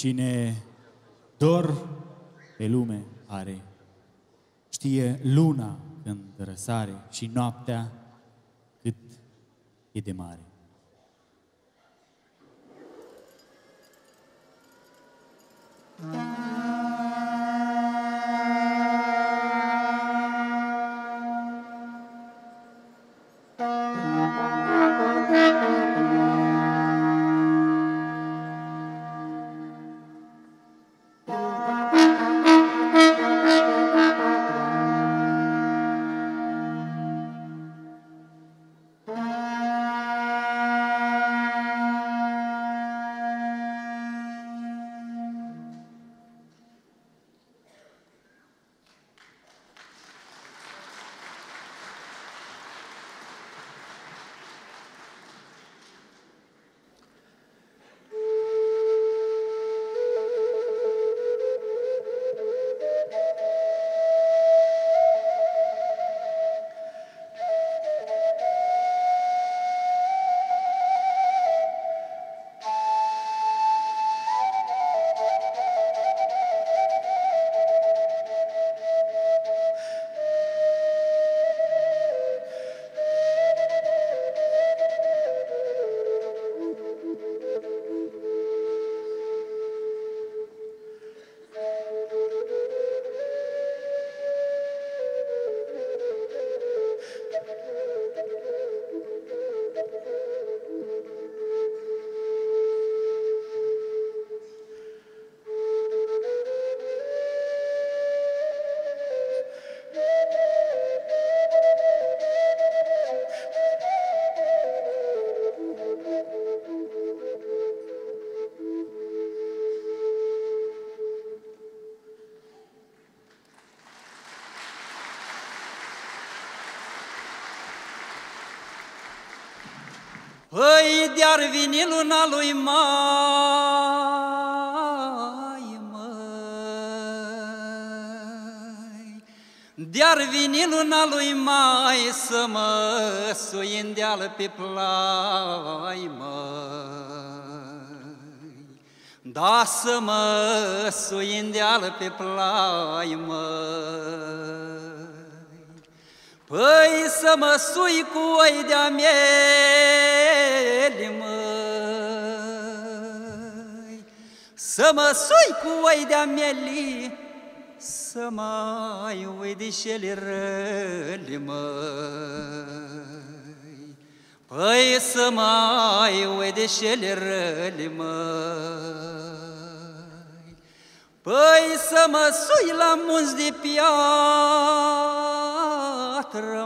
Cine dor pe lume are, știe luna când răsare și noaptea cât e de mare. Păi de-ar veni luna lui mai, măi, de-ar veni luna lui mai să mă sui în deală pe plai, măi, da să mă sui în deală pe plai, măi. Păi să mă sui cu oi de-a mieli, măi, să mă sui cu oi de-a mieli, să mai ui de șeli răli, măi. Păi să mai ui de șeli răli, măi. Păi să mă sui la munți de piatră,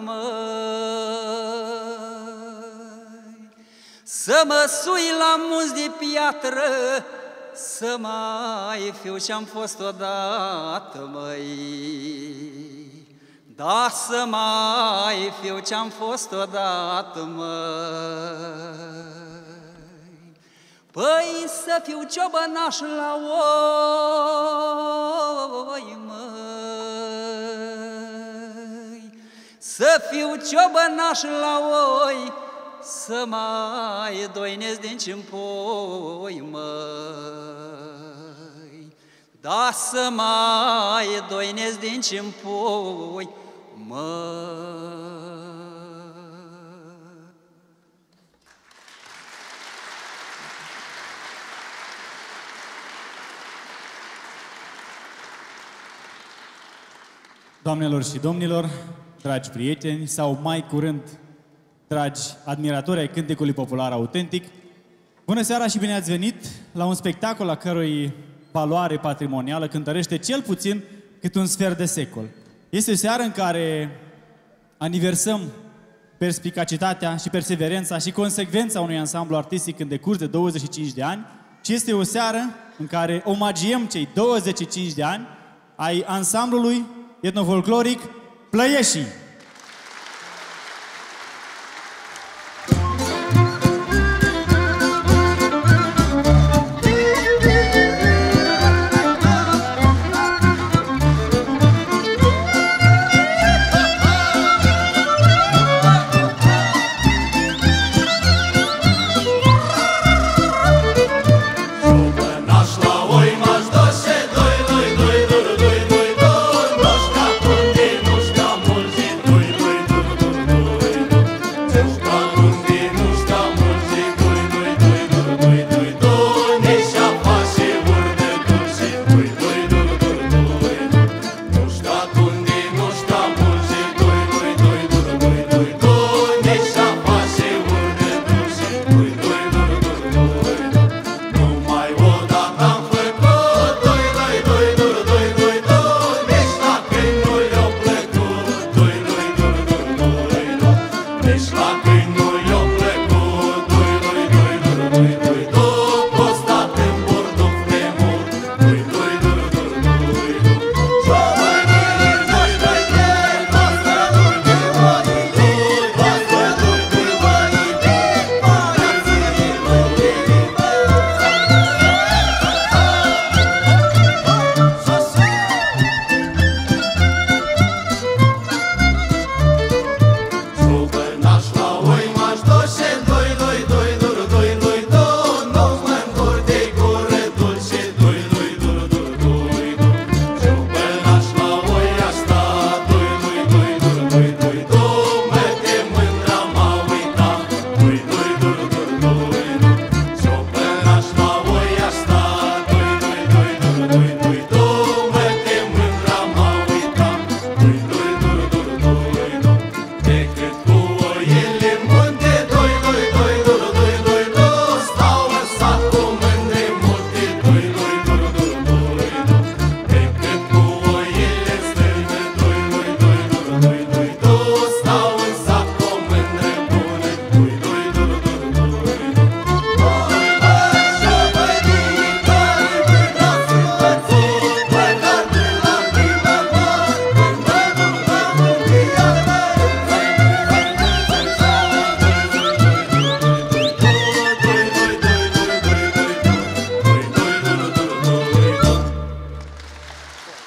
măi, să mă sui la munți de piatră, să mai fiu ce-am fost odată, măi, da să mai fiu ce-am fost odată, măi. Păi să fiu ciobănaș la oi, măi, să fiu ciobănaș la oi, să mai doinesc din ce-mi-pui, măi, da să mai doinesc din ce-mi-pui, măi. Doamnelor și domnilor, dragi prieteni sau mai curând, dragi admiratori ai cântecului popular autentic, bună seara și bine ați venit la un spectacol a cărui valoare patrimonială cântărește cel puțin cât un sfert de secol. Este o seară în care aniversăm perspicacitatea și perseverența și consecvența unui ansamblu artistic în decurs de 25 de ani și este o seară în care omagiem cei 25 de ani ai ansamblului etnofolcloric Plăieșii. Ciobănaș la oi,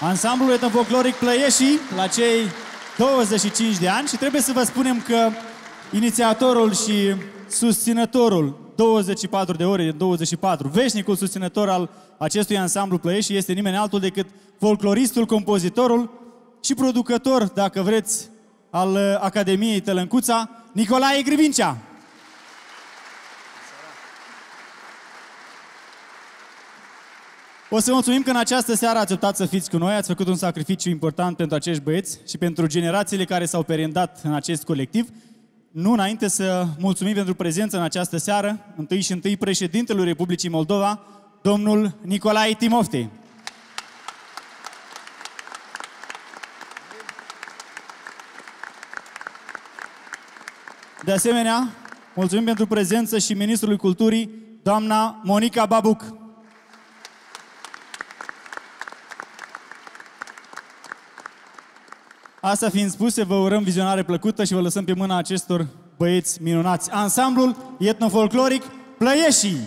Ansamblul etnofolcloric Plăieșii la cei 25 de ani și trebuie să vă spunem că inițiatorul și susținătorul 24 de ore, 24, veșnicul susținător al acestui ansamblu Plăieșii este nimeni altul decât folcloristul, compozitorul și producător, dacă vreți, al Academiei Tălâncuța, Nicolae Grivincea. O să mulțumim că în această seară ați optat să fiți cu noi, ați făcut un sacrificiu important pentru acești băieți și pentru generațiile care s-au perindat în acest colectiv. Nu înainte să mulțumim pentru prezența în această seară, întâi și întâi președintelui Republicii Moldova, domnul Nicolae Timofte. De asemenea, mulțumim pentru prezență și ministrului culturii, doamna Monica Babuc. Asta fiind spuse, vă urăm vizionare plăcută și vă lăsăm pe mâna acestor băieți minunați. Ansamblul etnofolcloric Plăieșii!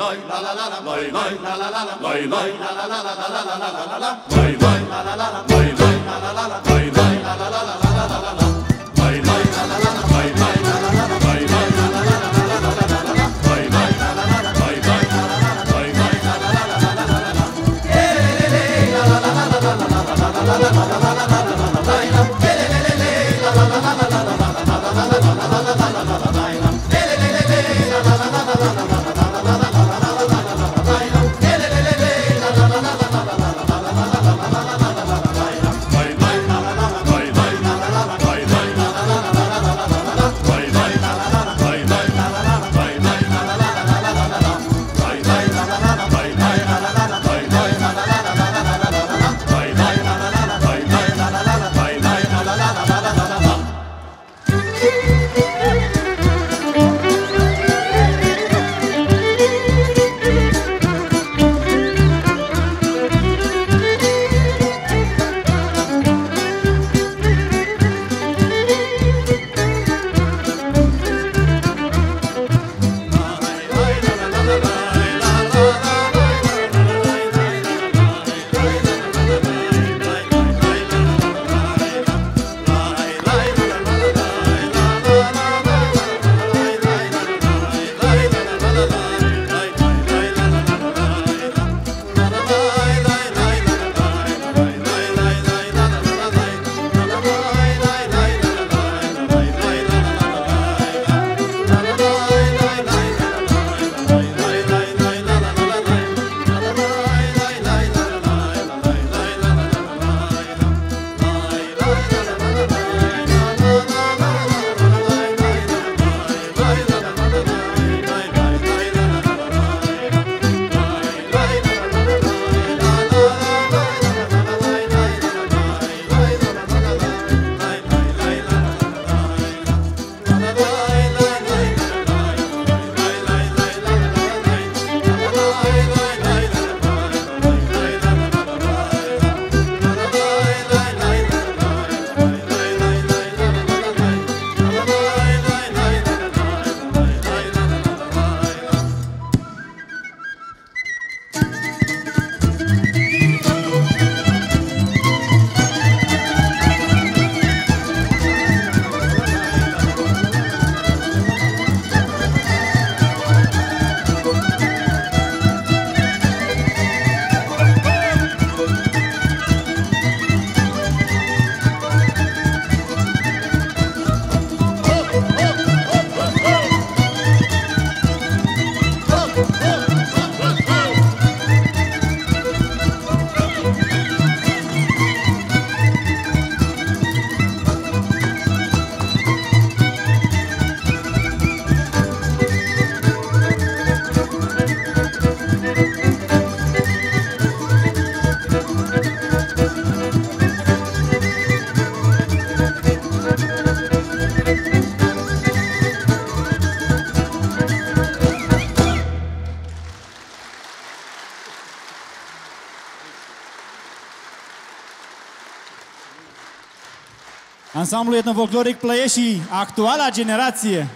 Ansamblul etnofolcloric Plăieșii, actuala generație.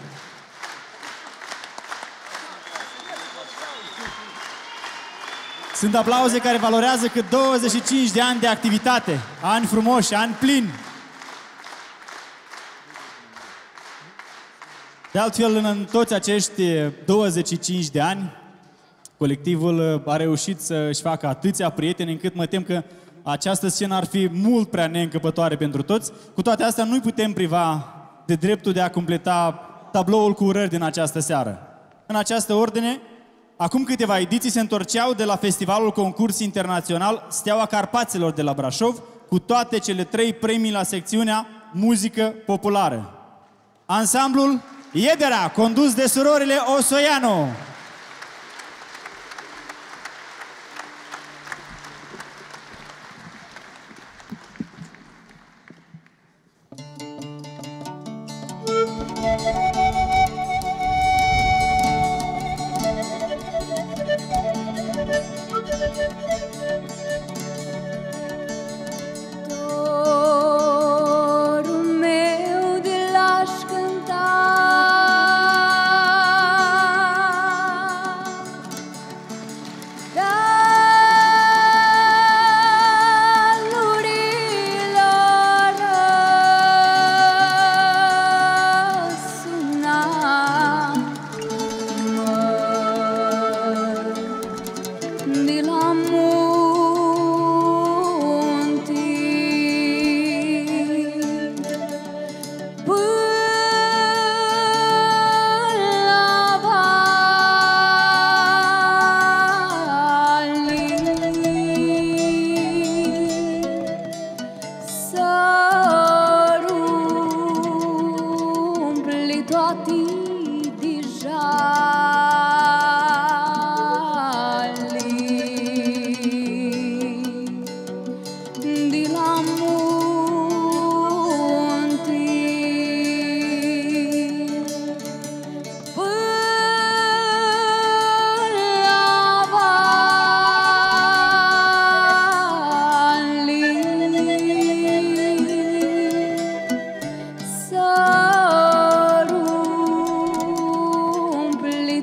Sunt aplauze care valorează cât 25 de ani de activitate, ani frumoși, ani plini. De altfel, în toți acești 25 de ani, colectivul a reușit să-și facă atâția prieteni, încât mă tem că această scenă ar fi mult prea neîncăpătoare pentru toți. Cu toate astea, nu-i putem priva de dreptul de a completa tabloul cu urări din această seară. În această ordine, acum câteva ediții se întorceau de la festivalul concurs internațional Steaua Carpaților de la Brașov, cu toate cele 3 premii la secțiunea Muzică Populară. Ansamblul Iedera, condus de surorile Osoianu.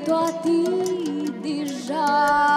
toate deja.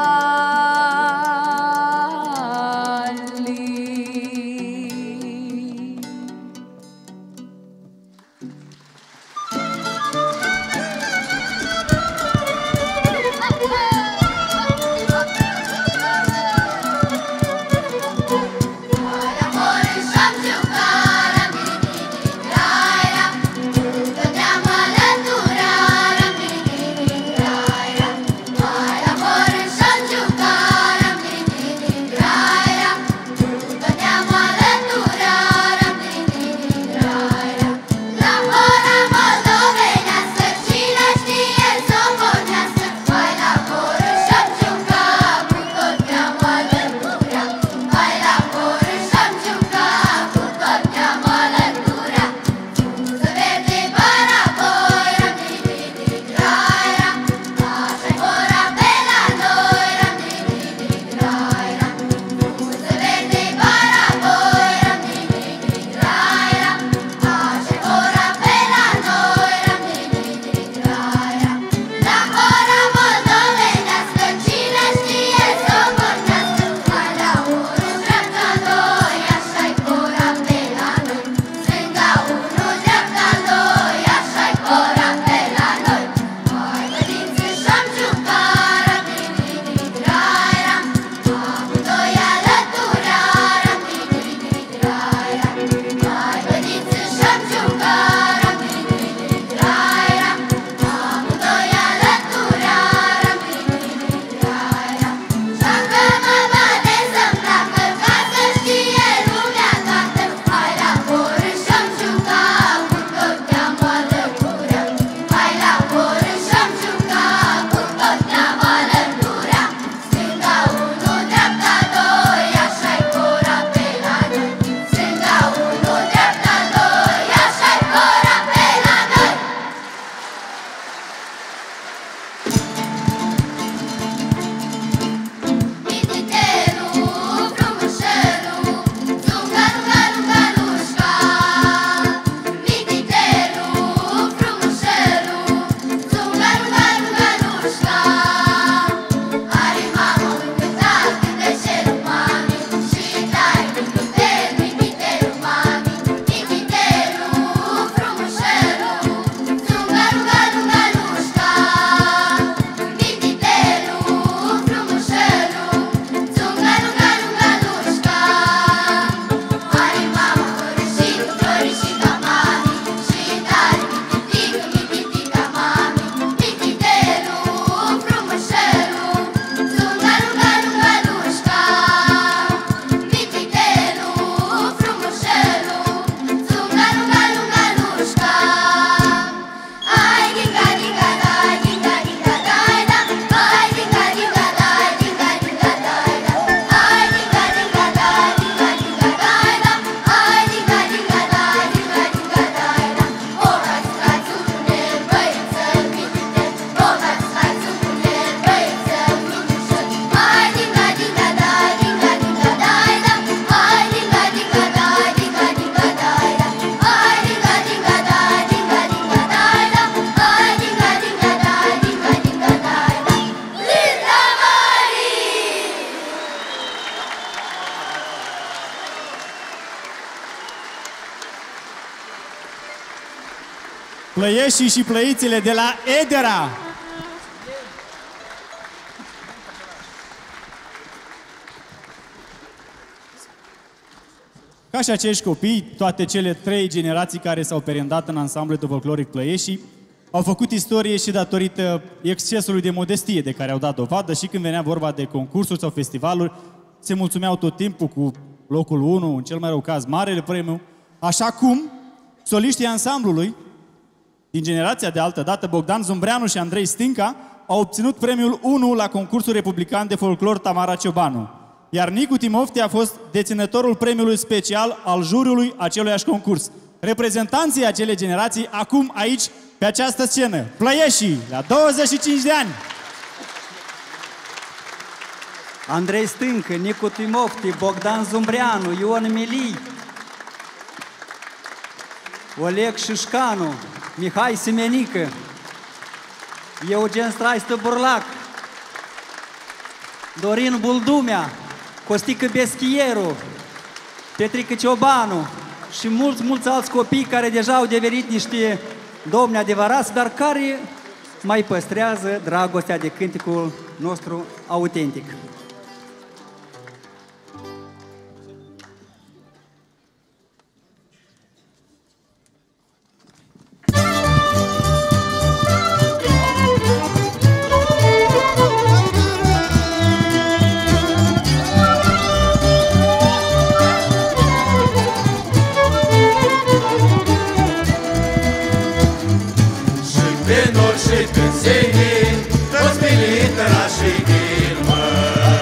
Plăieșii și plăițile de la Edera. Ca și acești copii, toate cele 3 generații care s-au perendat în ansamblul de folcloric Plăieșii au făcut istorie și datorită excesului de modestie de care au dat dovadă și când venea vorba de concursuri sau festivaluri, se mulțumeau tot timpul cu locul 1, în cel mai rău caz, marele premiu, așa cum soliștii ansamblului din generația de altădată, Bogdan Zumbreanu și Andrei Stinca, au obținut premiul 1 la concursul republican de folclor Tamara Ciobanu, iar Nicu Timofte a fost deținătorul premiului special al juriului aceluiași concurs. Reprezentanții acelei generații, acum aici, pe această scenă, Plăieșii, la 25 de ani. Andrei Stâncă, Nicu Timofte, Bogdan Zumbreanu, Ion Milii, Oleg Șișcanu, Mihai Semenică, Eugen Straistă Burlac, Dorin Buldumea, Costică Beschieru, Petrică Ciobanu și mulți alți copii care deja au devenit niște domni adevărați, dar care mai păstrează dragostea de cânticul nostru autentic. Și când se vin, toți pe litera și din măr.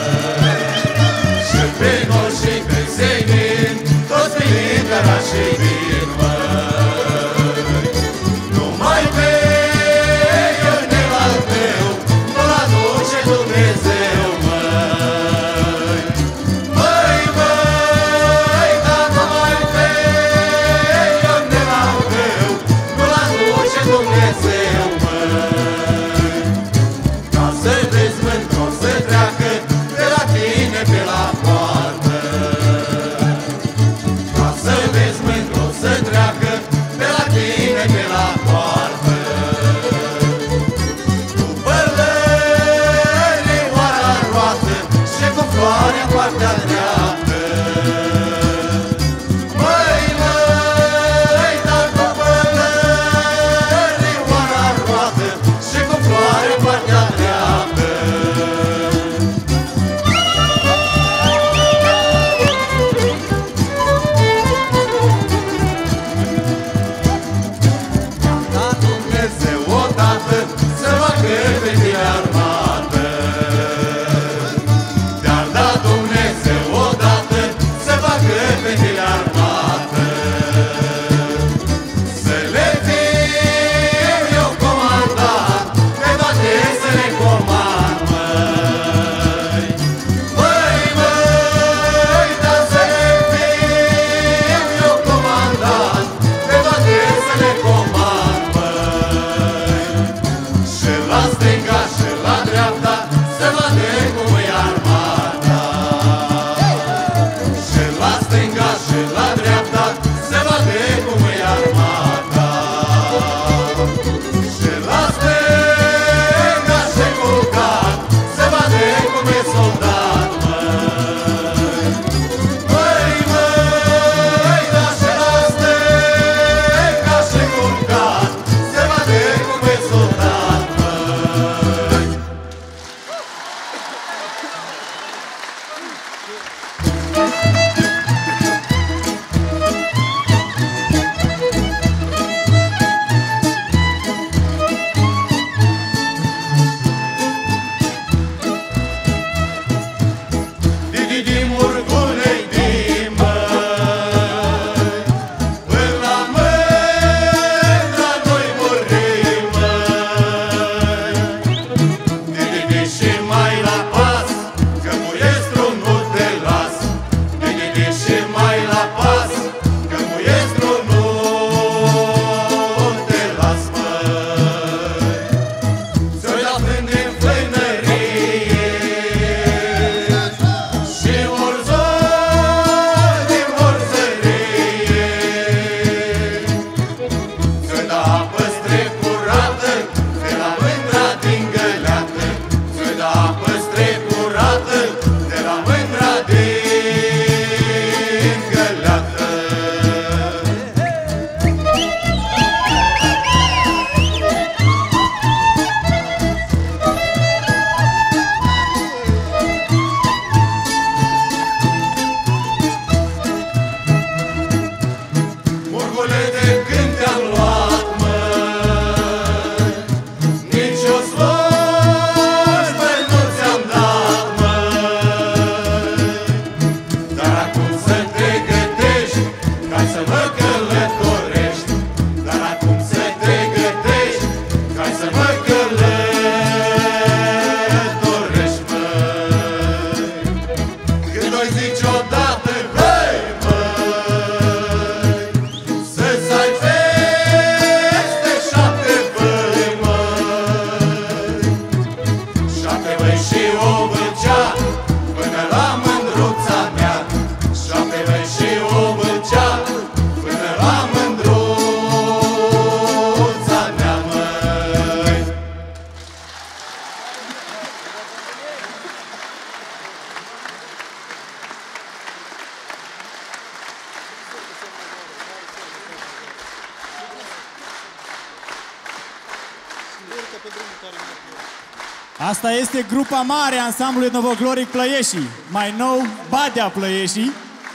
Asta este grupa mare a ansamblului Novogloric Plăieșii, mai nou Badea Plăieșii.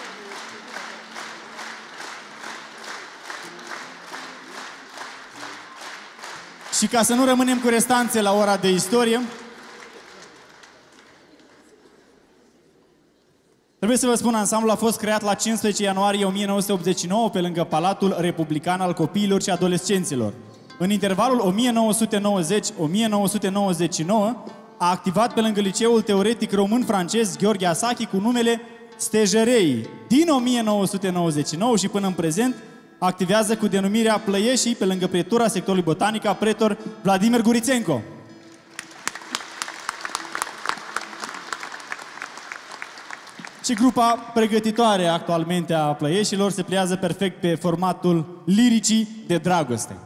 Și ca să nu rămânem cu restanțe la ora de istorie, trebuie să vă spun, ansamblul a fost creat la 15 ianuarie 1989 pe lângă Palatul Republican al Copiilor și Adolescenților. În intervalul 1990-1999 a activat pe lângă Liceul Teoretic Român-Francez Gheorghe Asachi cu numele Stejerei. Din 1999 și până în prezent activează cu denumirea Plăieșii pe lângă pretura sectorului botanic a pretor Vladimir Gurițenko. Și grupa pregătitoare actualmente a Plăieșilor se pliază perfect pe formatul liricii de dragoste.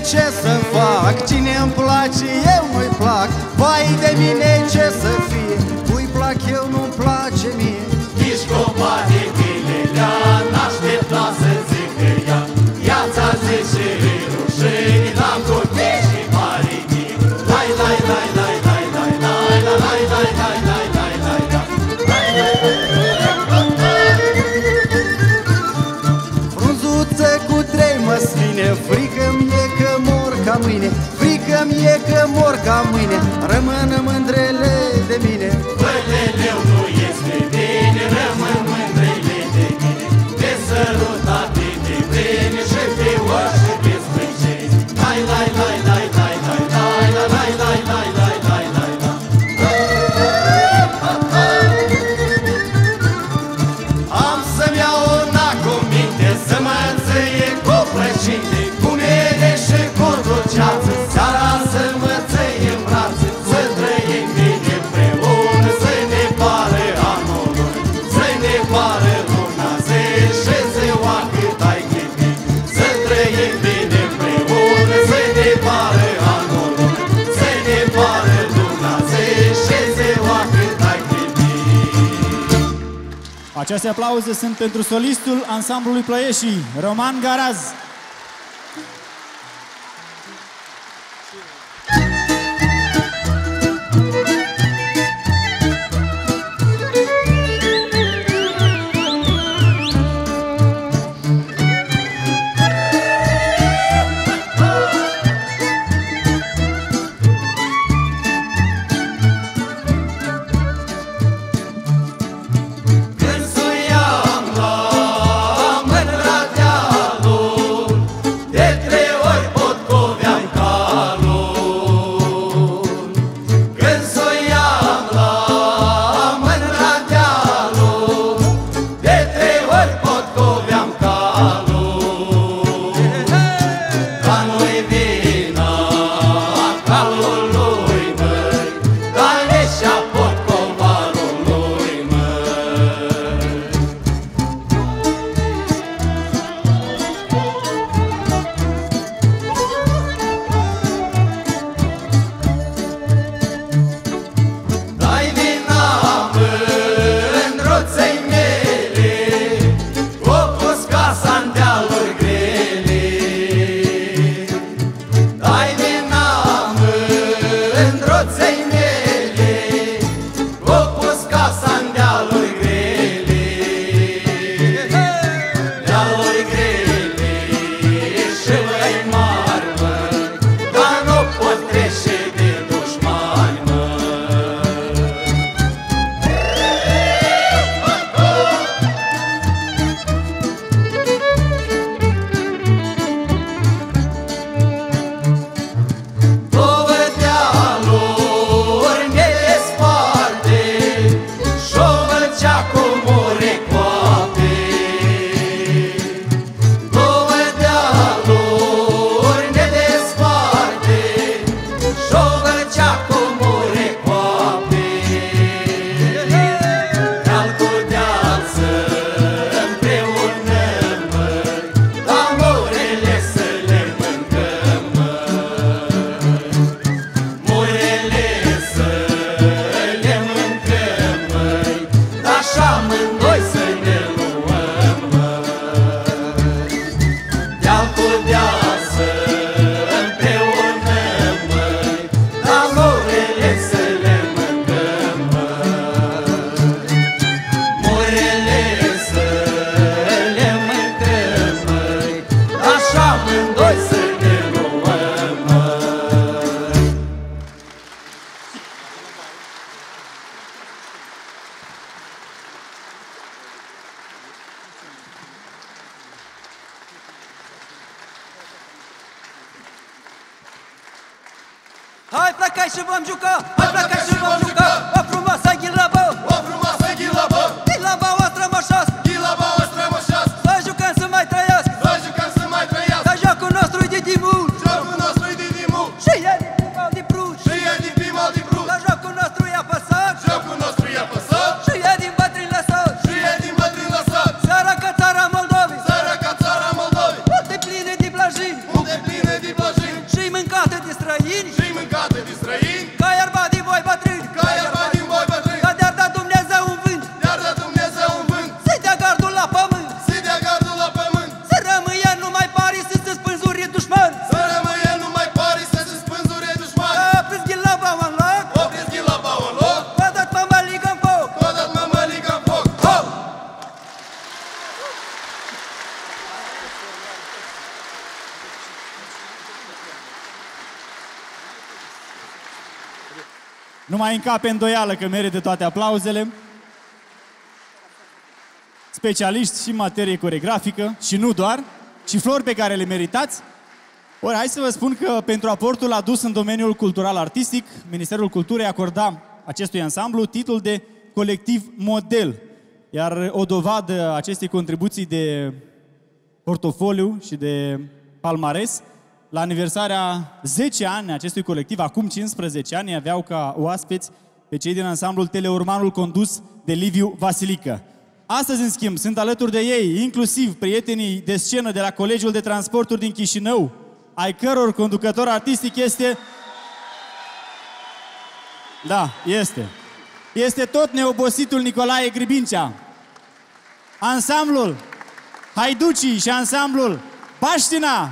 ce să fac, cine-mi place, eu nu-i plac. Vai de mine, ce să fie, cui plac eu, nu-mi place mie. Mișcopa de bilelea, n-aștepta să zică ea. Ea-ți-a zice rușini, l-am copii și maritii. Lai, lai, lai, lai, lai, lai, lai, lai, lai, lai, lai, lai, lai, lai. Frunzuță cu 3 măsline, frică-mi-e că mor ca mâine. Frică-mi-e că mor ca mâine, rămân mândrele de mine. Băleleu nu este bine, rămân mândrele de mine. Te sărutate de vreme și te oașă pe sprânceni. Lai, lai, lai, lai, lai, lai, lai, lai, lai, lai, lai, lai, lai, lai. Am să-mi iau una cu minte, să mă înțăie cu plăcinte, cu mere și cu dulceață, seara să mă țăie în brațe, să trăim bine împreună, să ne pare anul lung, să ne pare luna zi și ziua cât ai chipit. Să trăim bine împreună, să ne pare anul lung, să ne pare luna zi și ziua cât ai chipit. Aceste aplauze sunt pentru solistul ansamblului Ploieșii, Roman Garaz. Când suiam la mândra dealul, de 3 ori potcoveam calul. Când suiam la mândra dealul, de 3 ori potcoveam calul. Ca nu-i vina calului, măi, ca leșea potcovarului, măi. Dai vina mândruței mele, o pus casa-n dealuri grele. Dai vina mândruței mele, o pus casa-n dealuri grele. Dealuri grele și mai mari, măi, dar nu pot trece de dușmani, măi. Două dealuri ne desparte și-o vălcea cu more coape. Două dealuri ne desparte și-o vălcea cu more coape. Deal cu deal să împreună, măi, la morele să le mâncăm, măi. Morele să le mâncăm, măi, așa amândoi să ne luăm, măi. Deal cu deal să împreună, măi, la morele să le mâncăm, măi. Morele să le mâncăm, măi, așa amândoi să ne luăm, măi. Hai plecați și vom juca! Hai plecați și vom juca! O frumoasă ghilabă! O frumoasă ghilabă, Ghilaba o strămoșească! ghilaba o strămoșească, Să jucăm să mai trăiască! să jucăm să mai trăiască. Că jocul nostru e de dimul! Jocul nostru e de dimul, Și e de primul de prut! și e din primul de brut. Că jocul nostru e apăsat! Jocul nostru e apăsat, Și e din bătrâni lăsat! și e din bătrâni lăsat. Țara ca țara Moldovei! Țara ca țara Moldovei, Unde pline de blajini! unde pline de blajini, Nu mai încape îndoială că merită toate aplauzele. Specialiști și în materie coregrafică și nu doar, și flori pe care le meritați. Ori, hai să vă spun că pentru aportul adus în domeniul cultural-artistic, Ministerul Culturii acorda acestui ansamblu titlul de colectiv model. Iar o dovadă acestei contribuții de portofoliu și de palmares, la aniversarea 10 ani acestui colectiv, acum 15 ani, aveau ca oaspeți pe cei din ansamblul Teleormanul condus de Liviu Vasilică. Astăzi, în schimb, sunt alături de ei, inclusiv prietenii de scenă de la Colegiul de Transporturi din Chișinău, ai căror conducător artistic este... Da, este tot neobositul Nicolae Gribincea. Ansamblul Haiducii și ansamblul Baștina.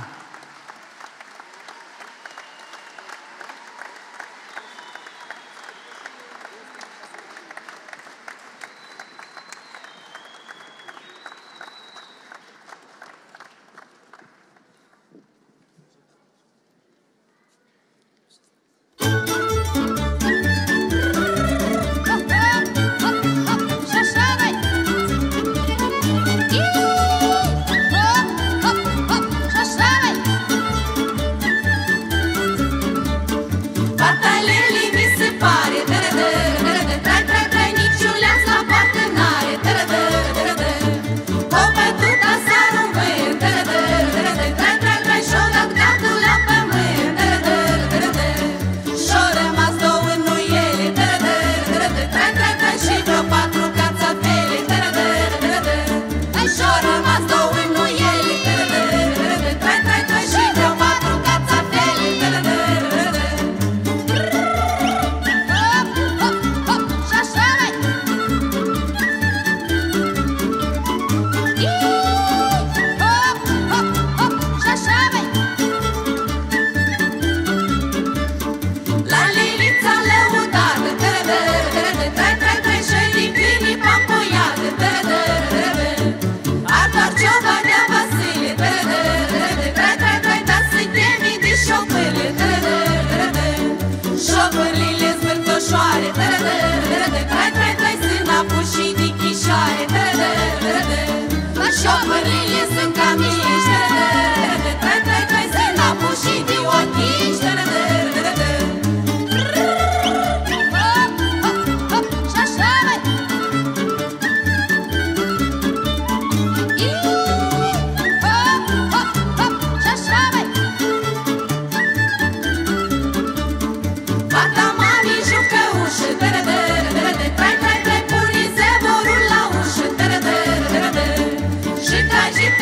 Și ca și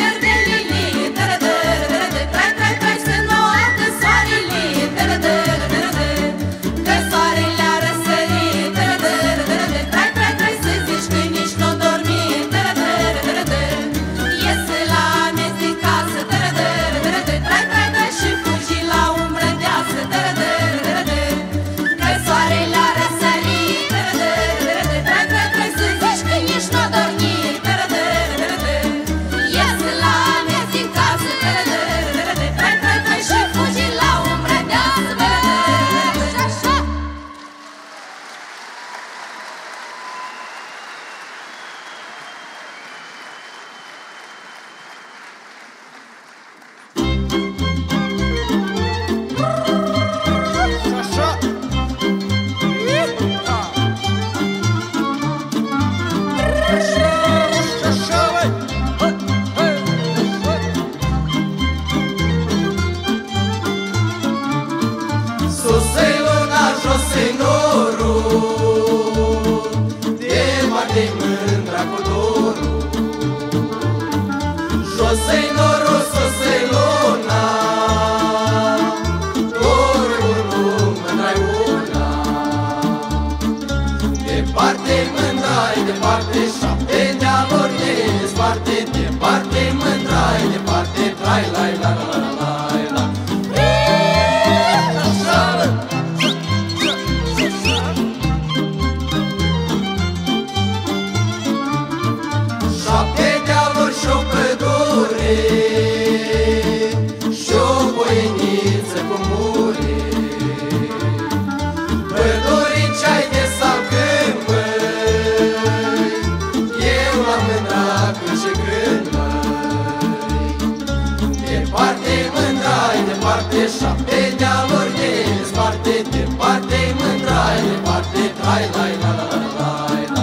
mândrai, departe, 7 dealuri ne desparte, departe mândrai, departe, trai, lai, la, la, la, la, la.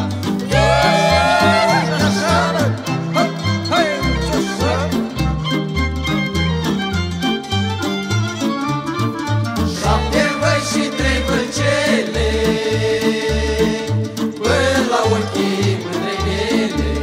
Șapte văi și 3 vâlcele, până la ochii mândrei mele.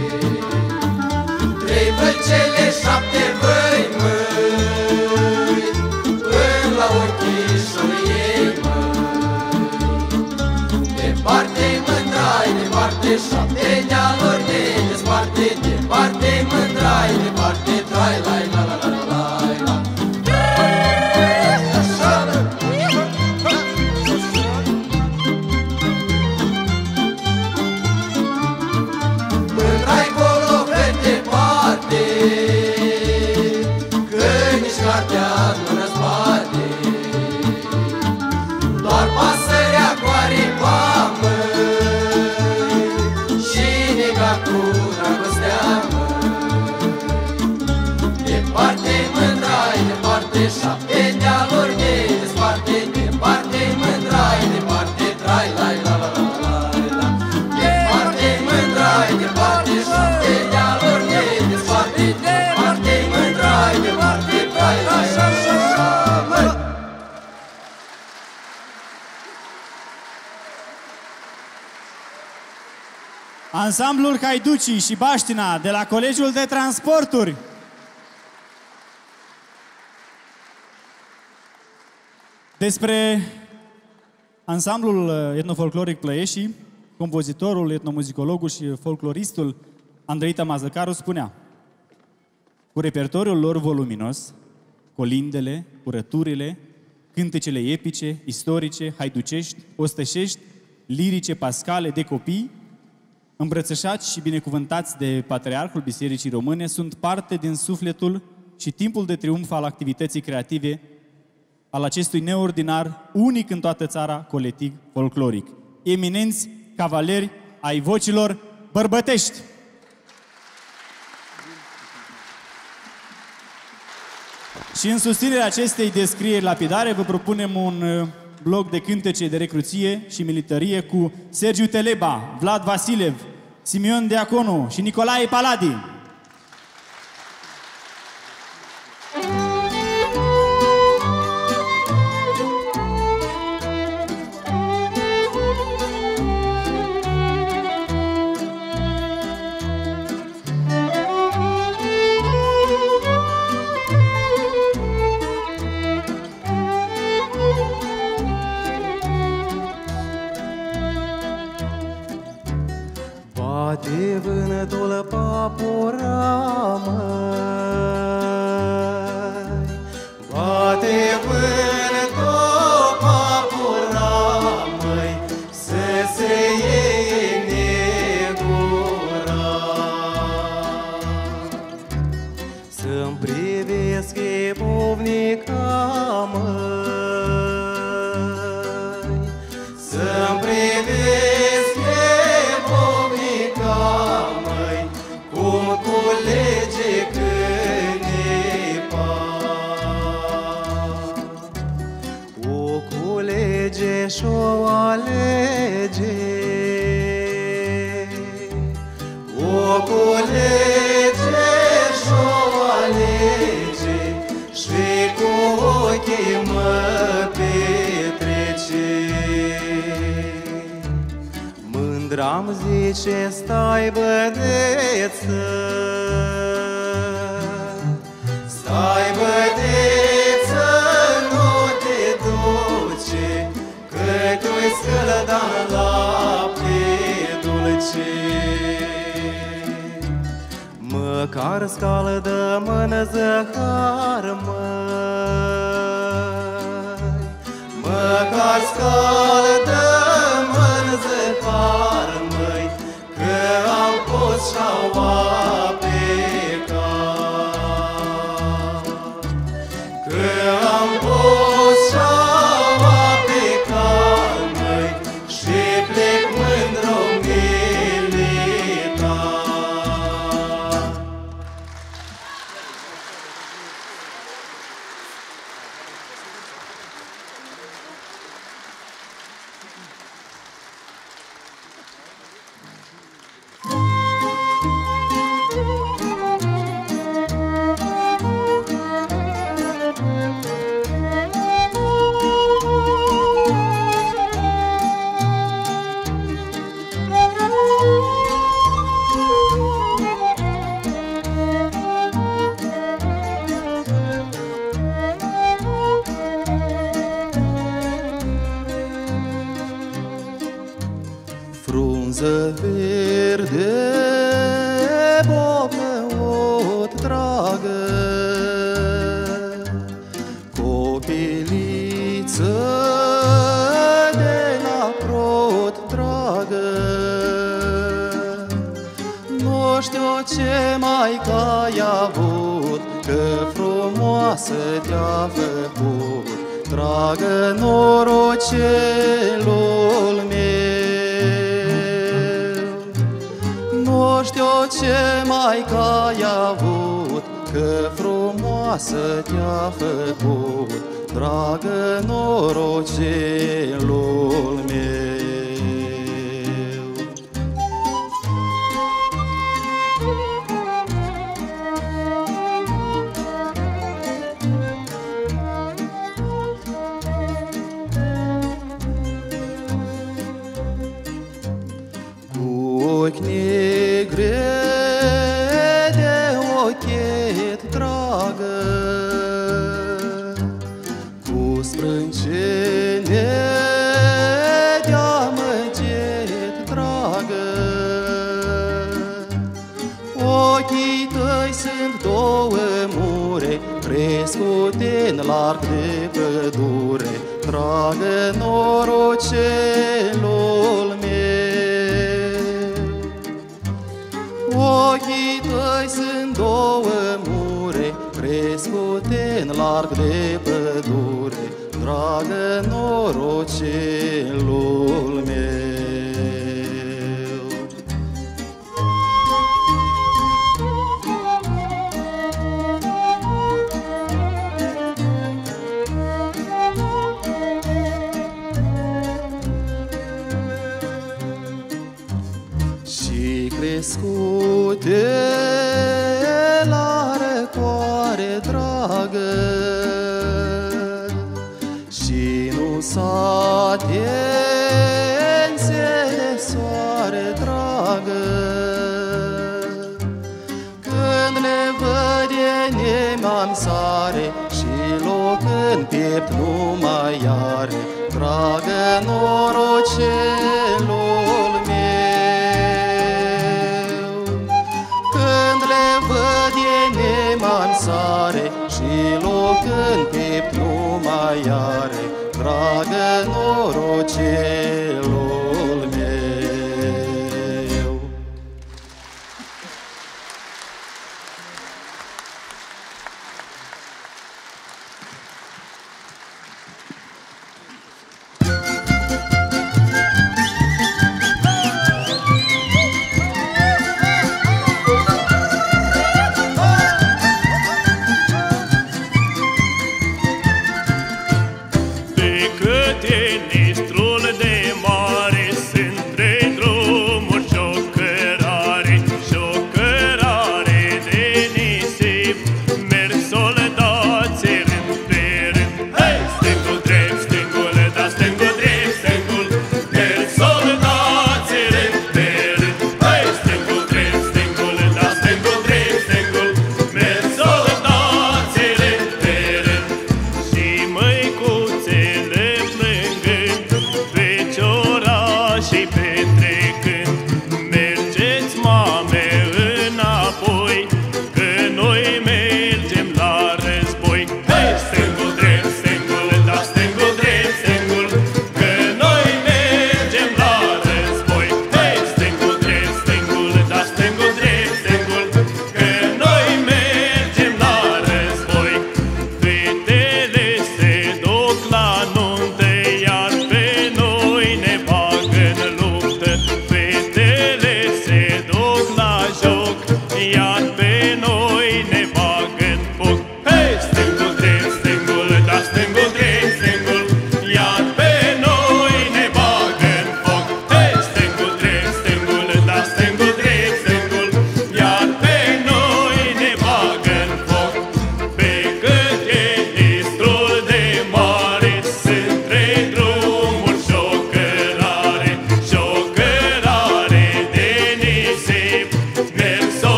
3 vâlcele, 7 văi, măi, până la ochișorii ei, măi. Departe-i mândrai, departe, 7 dealuri ne desparte, departe-i mândrai, departe, trai, lai, la, la, la, la, la, la. Mândrai colo pe departe, că nici cartea nu răzbate. Doar pasărea cu aripa, măi, și nega cu dragostea, măi. Departe mândrai, departe, 7 dealuri ne desparte, departe mândrai, departe, trai, lai, la, la, la, la, la. Departe mândrai, departe, 7 dealuri ne desparte, departe mândrai, departe, trai, lai, la, la, la, la, la. Ansamblul Haiducii și Baștina de la Colegiul de Transporturi. Despre ansamblul etnofolcloric Plăieșii, compozitorul, etnomuzicologul și folcloristul Andreita Mazăcaru spunea: cu repertoriul lor voluminos, colindele, curăturile, cântecele epice, istorice, haiducești, ostășești, lirice, pascale, de copii, îmbrățășați și binecuvântați de Patriarhul Bisericii Române, sunt parte din sufletul și timpul de triumf al activității creative al acestui neordinar, unic în toată țara, colectiv folcloric. Eminenți cavaleri ai vocilor bărbătești! Și în susținerea acestei descrieri lapidare vă propunem un bloc de cântece de recruție și militarie cu Sergiu Teleba, Vlad Vasilev, Simion Diaconu și Nicolae Paladi. Bate vânătul papura, măi, bate vânătul papura, măi, să se iei negura. Să-mi privesc evovnica, măi, să-mi privesc evovnica, măi, cum culege cânepa. O culege și-o alege, o culege și-o alege, și cu ochii mă petrece. Mândra-mi zice, stai bădeță, stai bădeță, nu te duce, că tu-i scălădan lapte dulce. Măcar scaldă-mă în zăhar, măi, măcar scaldă-mă în zăhar, măi, că am pus șaua pe cap, că am pus șaua pe cap, măi, și plec mândru militar. frunză verde, bobnăot dragă, copiliță de la prot dragă. Nu știu ce mai ai avut, că frumoasă te-a făcut, dragă norocelul meu. Nu știu ce mai ai avut, că frumoasă te-a făcut, dragă norocelul meu. Ochi negre de ochet dragă, cu sprâncene de amăget dragă. Ochii tăi sunt două mure, crescute-n larg de pădure, dragă norocelul meu. Ochii tăi sunt două mure, crescute-n larg de pădure, dragă norocelul meu. Și crescute la răcoare dragă, și nu s-atense de soare dragă. Când le văd e nemam sare, și loc în piept nu mai are, dragă norocelul meu. Când le văd e nemam sare, și loc în piept nu mai are, dragă norocelul meu. Decât e nistrul de mare, sunt trei drumuri și o cărare de nisip. Merg soldații rând pe rând, hei! Stângul drept, stângul, da stângul drept, stângul. Merg soldații rând pe rând, hei! Stângul drept, stângul, da stângul drept, stângul. Merg soldații rând pe rând, și măicuțele plângând, feciorașii petrecând. Mergeți, mame, înapoi, că noi mergem la război. Hei! Stângul drept, stângul, da stângul drept, stângul. Că noi mergem la război. Hei! Stângul drept, stângul, da stângul drept, stângul. Că noi mergem la război. Fetele se duc la nuntă, iar pe noi ne bagă în luptă. Fetele se duc la joc, iar pe noi ne bagă în foc. Hei! Stângul drept, stângul,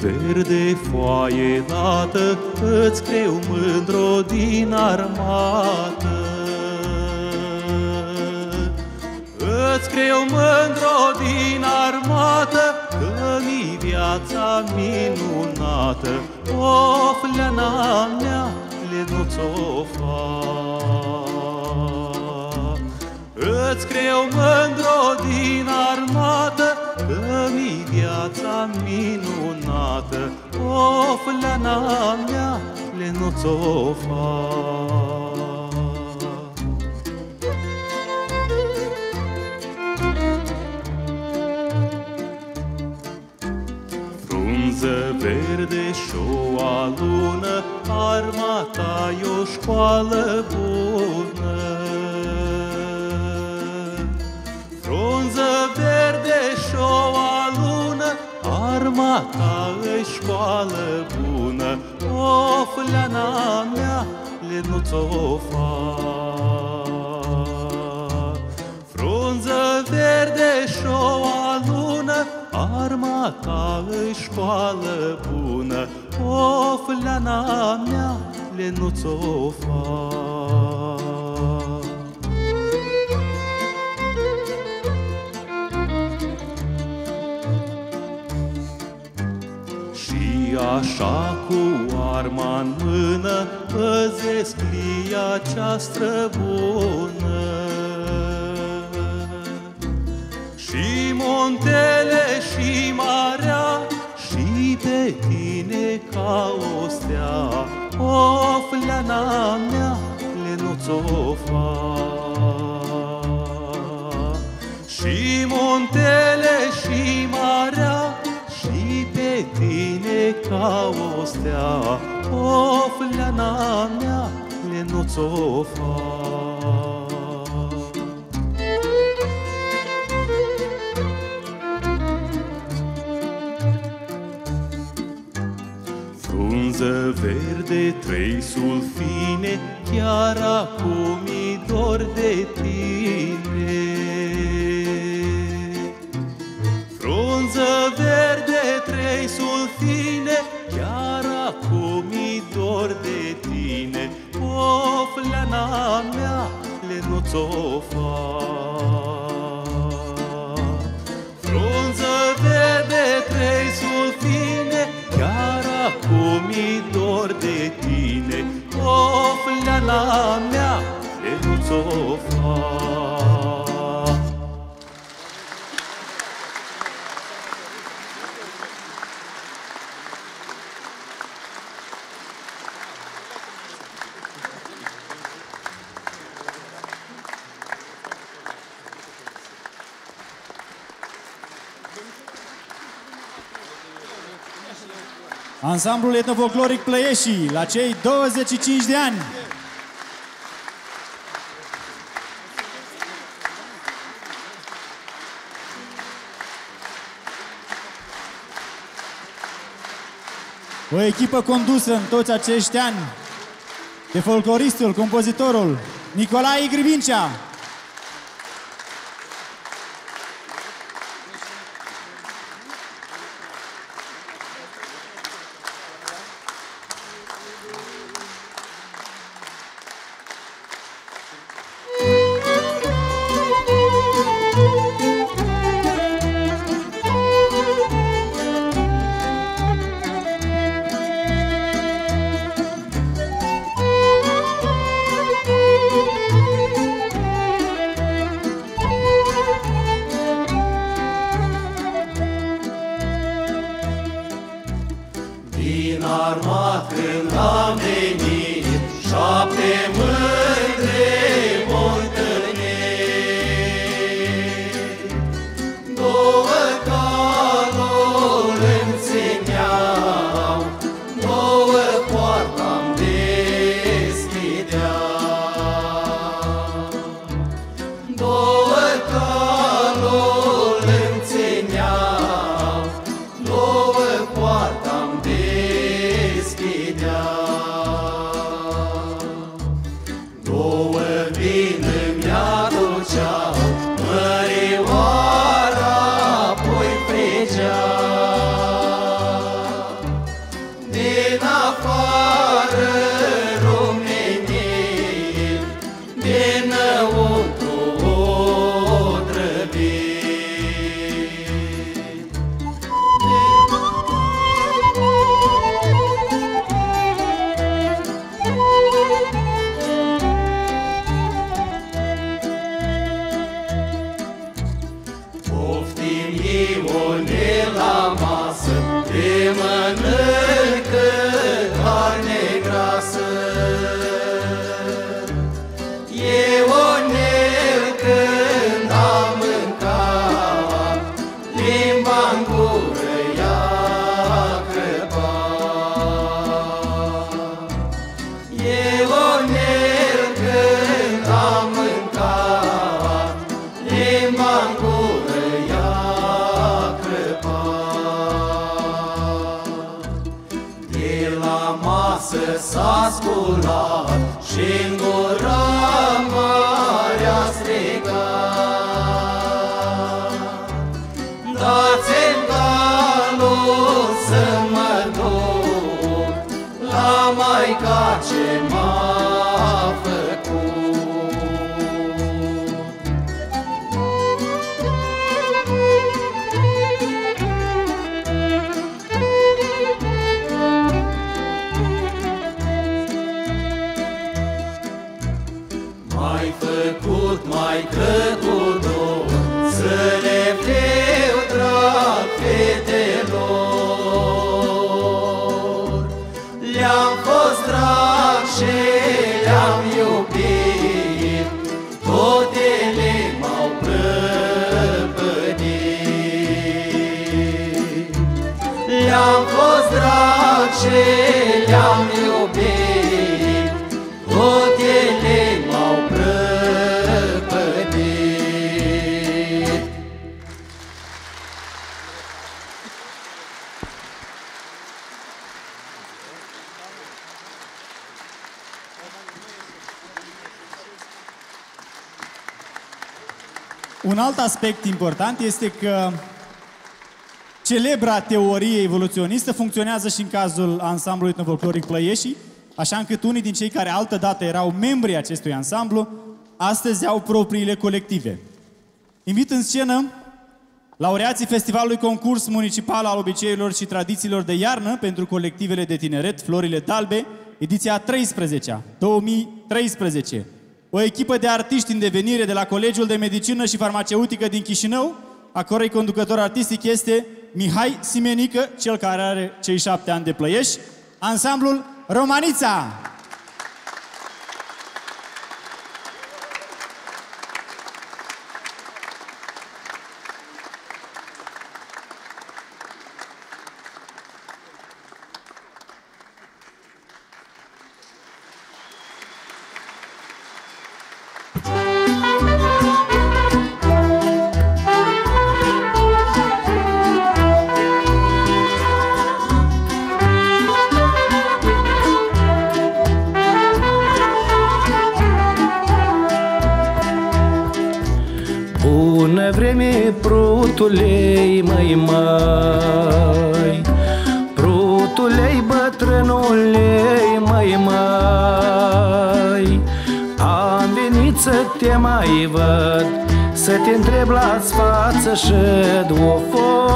verde, foaie lată, îți creu mândro din armată. Îți creu mândro din armată, că-mi viața minunată, o fleana mea le nu-ți-o fac. Îți creu mândro din armată, că-mi viața minunată, o fleana mea le nu-ți-o fac. Frunză verde și-o alună, armata-i o școală bună. Frunză verde și-o alună, armata-i școală bună, o fleana mea le nu-ți-o fac. Frunză verde și-o alună, armata-i școală bună, o fleana mea le nu-ți-o fac. Și așa cu arma în mână păzesc lia cea străbună. Și muntele și marea, și pe tine ca o stea, o fleana mea le nu-ți-o fac. Și muntele și marea, și pe tine ca o stea, o fleana mea le nu-ți-o fac. Frunză verde, trei sulfine, chiar acum-i dor de tine. Frunză verde, trei sulfine, chiar acum-i dor de tine, o fleana mea le nu-ți-o fac. Frunză verde, trei sulfine, chiar acum-i dor de tine, o fleana mea le nu-ți-o fac. Ansamblul etnofolcloric Plăieșii, la cei 25 de ani. O echipă condusă în toți acești ani de folcloristul, compozitorul Nicolae Grivincea. ceață s-a sculat și-n gură marea strigat. Dați-mi calul să mă duc la Maica ce m-a făcut. M-ai făcut, Maică, cu dor să le fiu drag fetelor. Le-am fost drag și le-am iubit, tot ele m-au prăpădit. Le-am fost drag și le-am iubit, tot ele m-au prăpădit. Un alt aspect important este că celebra teorie evoluționistă funcționează și în cazul ansamblului etnofolcloric Plăieșii, așa încât unii din cei care altădată erau membri acestui ansamblu, astăzi au propriile colective. Invit în scenă laureații Festivalului Concurs Municipal al Obiceiurilor și Tradițiilor de Iarnă pentru colectivele de tineret Florile d'Albe, ediția 13-a, 2013. O echipă de artiști în devenire de la Colegiul de Medicină și Farmaceutică din Chișinău, a cărei conducător artistic este Mihai Simenică, cel care are cei 7 ani de Plăieș, ansamblul Romanița. Bună vreme, prutulei, măi, măi, prutulei, bătrânulei, măi, măi, am venit să te mai văd, să te întreb la-ți față și of,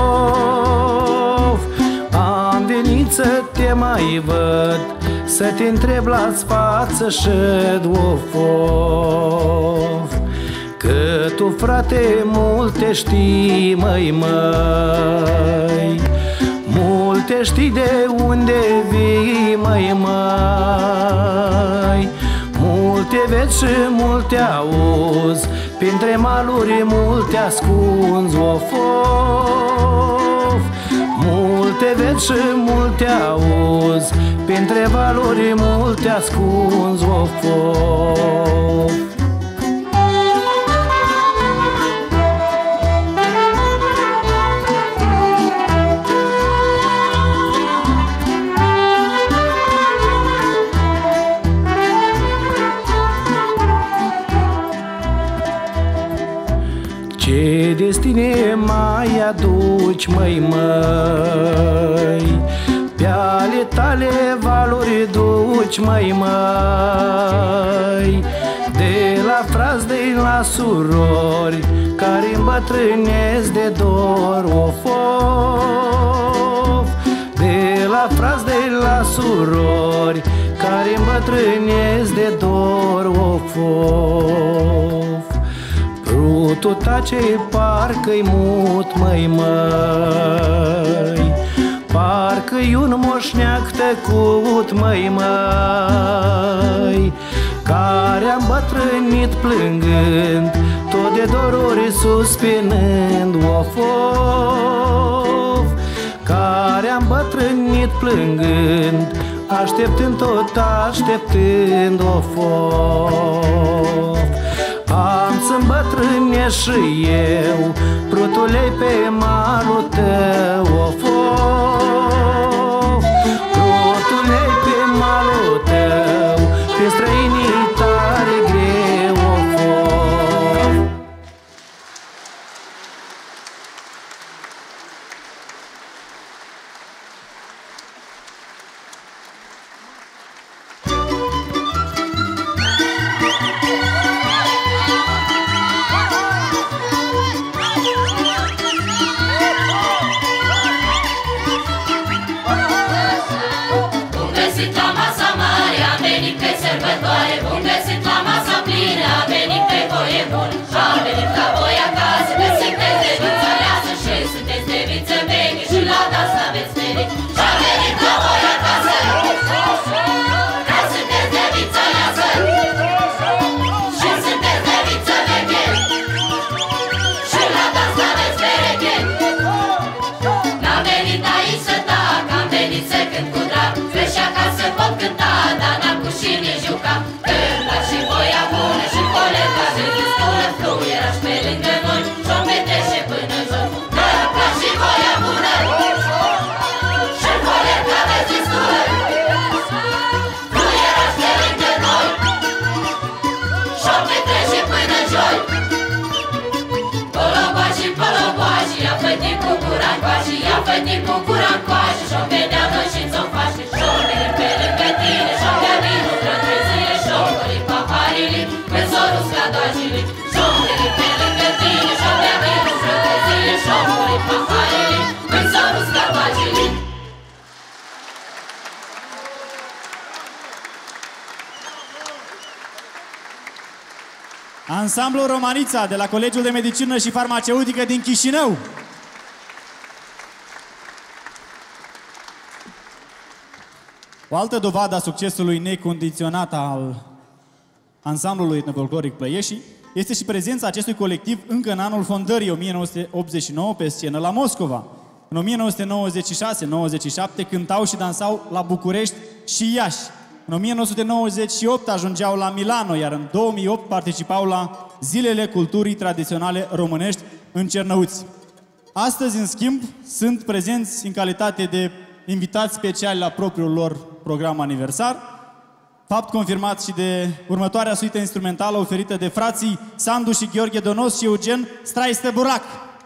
of. Am venit să te mai văd, să te întreb la-ți față și of, of. Că tu, frate, multe știi, măi, măi, multe știi de unde vii, măi, măi, multe vezi și multe auzi, printre maluri multe ascunzi, of, of. Multe vezi și multe auzi, printre valuri multe ascunzi, of, of. Ce destine mai aduci, măi, măi, pe ale tale valori duci, măi, măi, de la frați, de la surori, care îmbătrânesc de dor, of, of. De la frați, de la surori, care îmbătrânesc de dor, of, of. Prutul tace, parcă-i mut, măi, măi, parcă-i un moșneac tăcut, măi, măi, care a îmbătrânit plângând, tot de doruri suspinând, of, of. Care a îmbătrânit plângând, așteptând, tot așteptând, of, of. Am să îmbătrânesc și eu, prutulei, pe malul tău, of, of. Prutulei, pe malul cânta, dar n-am cu cine juca. Cânta și voia bună și colega de disculă, fluierași pe lângă noi și-o petrece până joi. Cânta și voia bună și colega de disculă, fluierași pe lângă noi și-o petrece până joi. Polobași, polobași, ia fătii cu gura încoași, ia fătii cu gura încoași, și-o vedea noi și ți-o faci. Și-o vedem pe lângă tine, și-o bea vinul vreo 3 zile, și-o goli paharii, pe zorul scadajii. Și-o vedem pe lângă tine, și-o bea vinul vreo 3 zile, și-o goli paharii, pe zorul scadajii. Ansamblul Romanița de la Colegiul de Medicină și Farmaceutică din Chișinău. O altă dovadă a succesului necondiționat al ansamblului etnofolcloric Plăieșii este și prezența acestui colectiv încă în anul fondării 1989 pe scenă la Moscova. În 1996-97 cântau și dansau la București și Iași. În 1998 ajungeau la Milano, iar în 2008 participau la Zilele Culturii Tradiționale Românești în Cernăuți. Astăzi, în schimb, sunt prezenți în calitate de invitați speciali la propriul lor program aniversar, fapt confirmat și de următoarea suită instrumentală oferită de frații Sandu și Gheorghe Donos și Eugen Straiste Burac.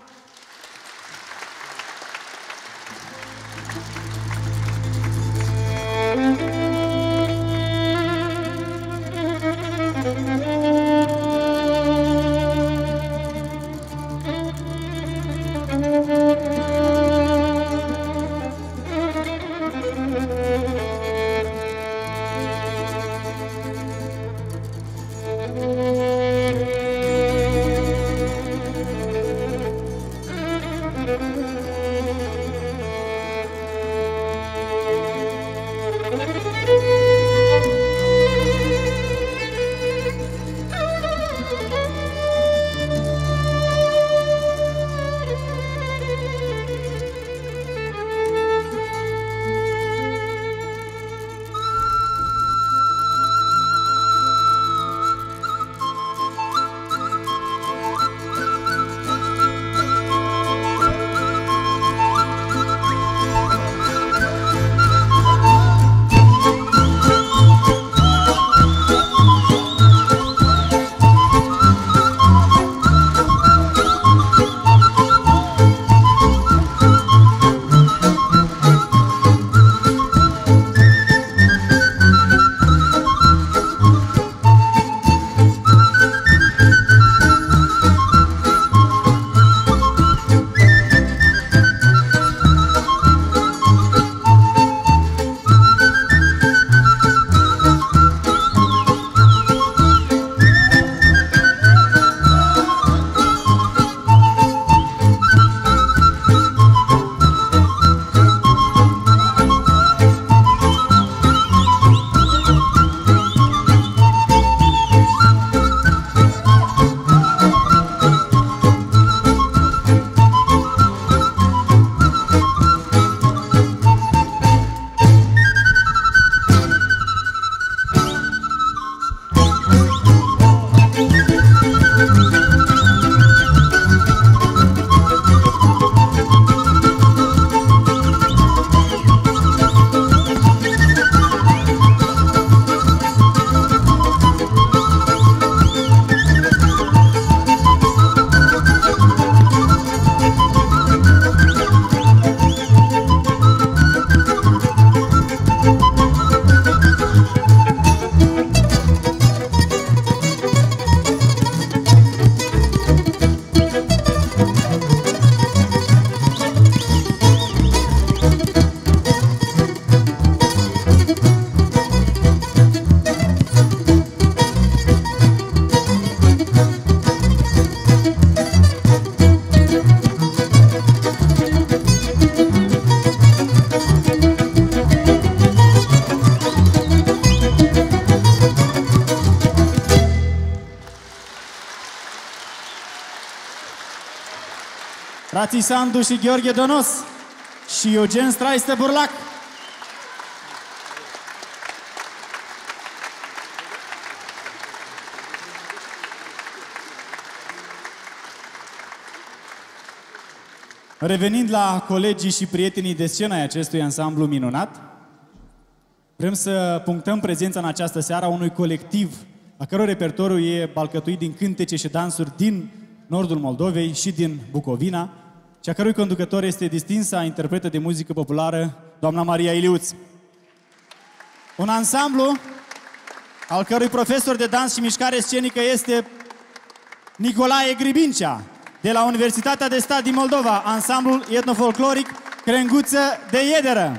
frații Sandu și Gheorghe Donos și Eugen Straiste Burlac. Revenind la colegii și prietenii de scenă ai acestui ansamblu minunat, vrem să punctăm prezența în această seară a unui colectiv a căror repertoriu e alcătuit din cântece și dansuri din nordul Moldovei și din Bucovina, și a cărui conducător este distinsa interpretă de muzică populară, doamna Maria Iliuț. Un ansamblu al cărui profesor de dans și mișcare scenică este Nicolae Gribincea, de la Universitatea de Stat din Moldova, ansamblul etnofolcloric Crenguță de Iederă.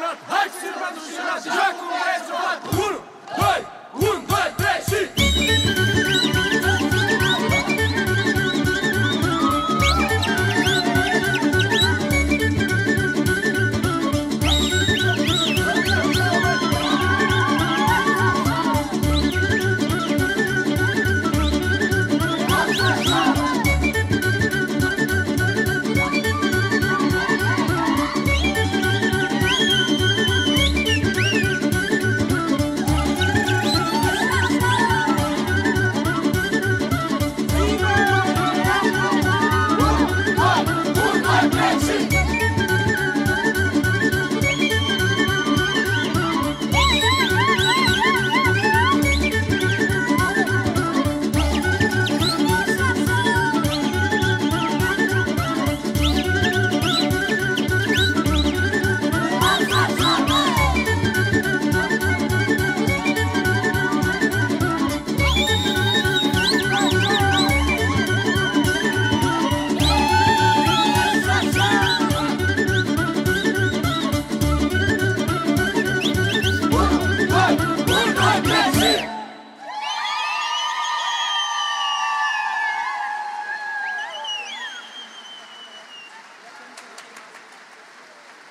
Hai,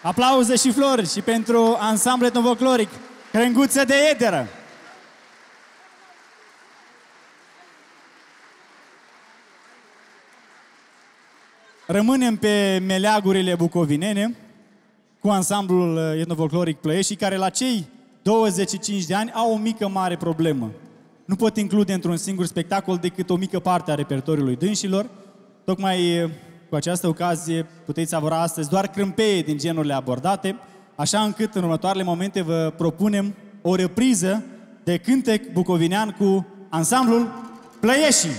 Aplauze și flori și pentru ansamblu etnofolcloric Crânguță de Ederă. Rămânem pe meleagurile bucovinene cu ansamblul etnofolcloric Plăieștii, care la cei 25 de ani au o mică mare problemă. Nu pot include într-un singur spectacol decât o mică parte a repertoriului dânșilor. Tocmai cu această ocazie puteți savura astăzi doar crâmpeie din genurile abordate, așa încât în următoarele momente vă propunem o repriză de cântec bucovinean cu ansamblul Plăieștii.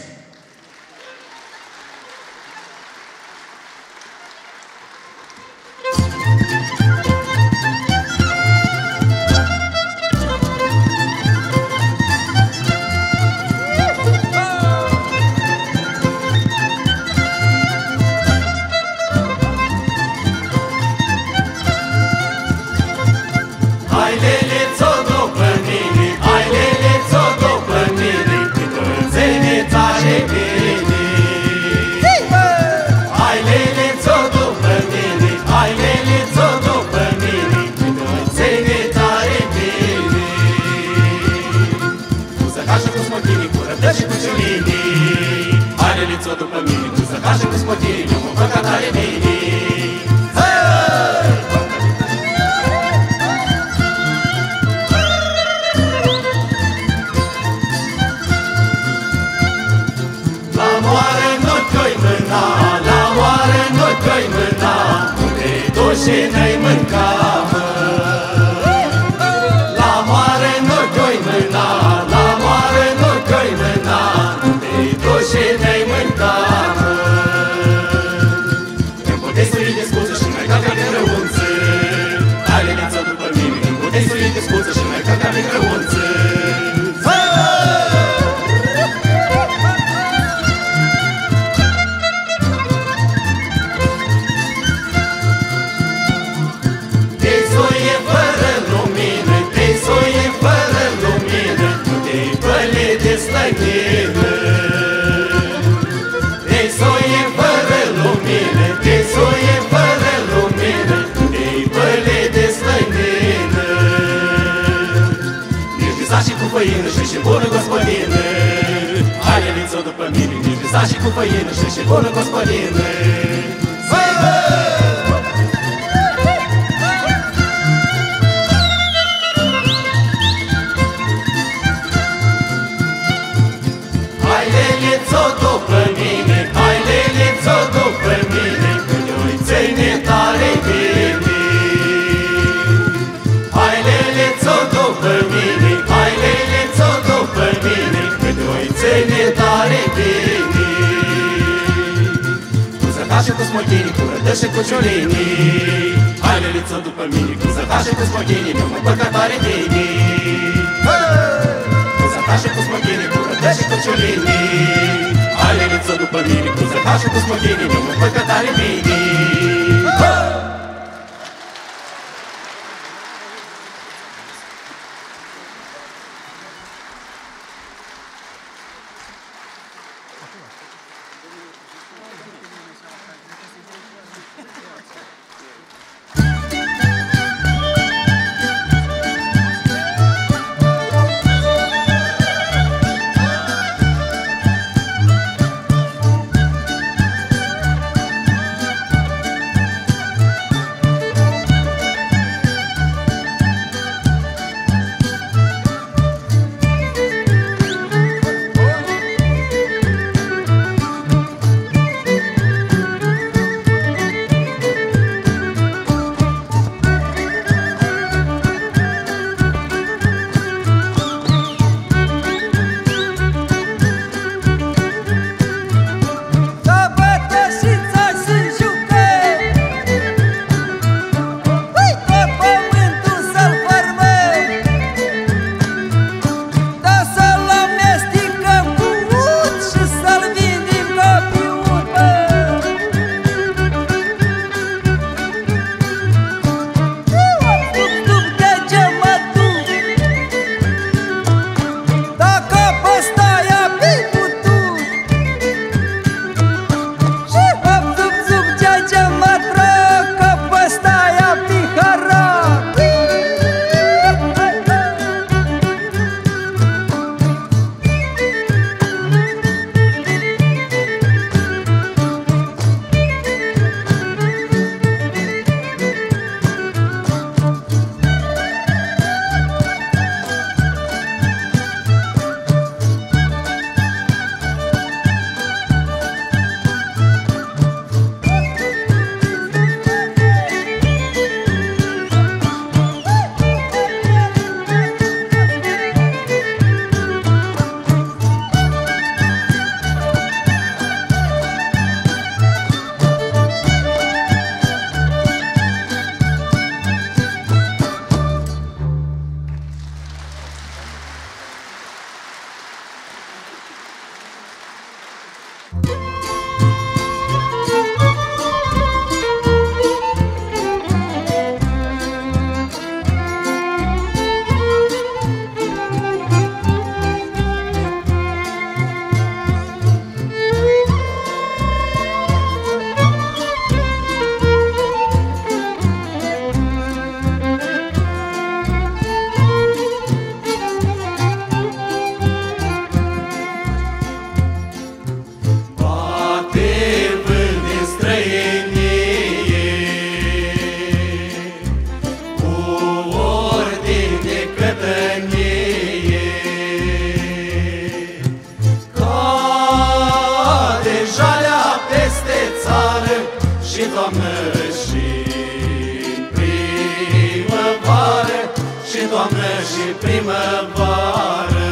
primăvară.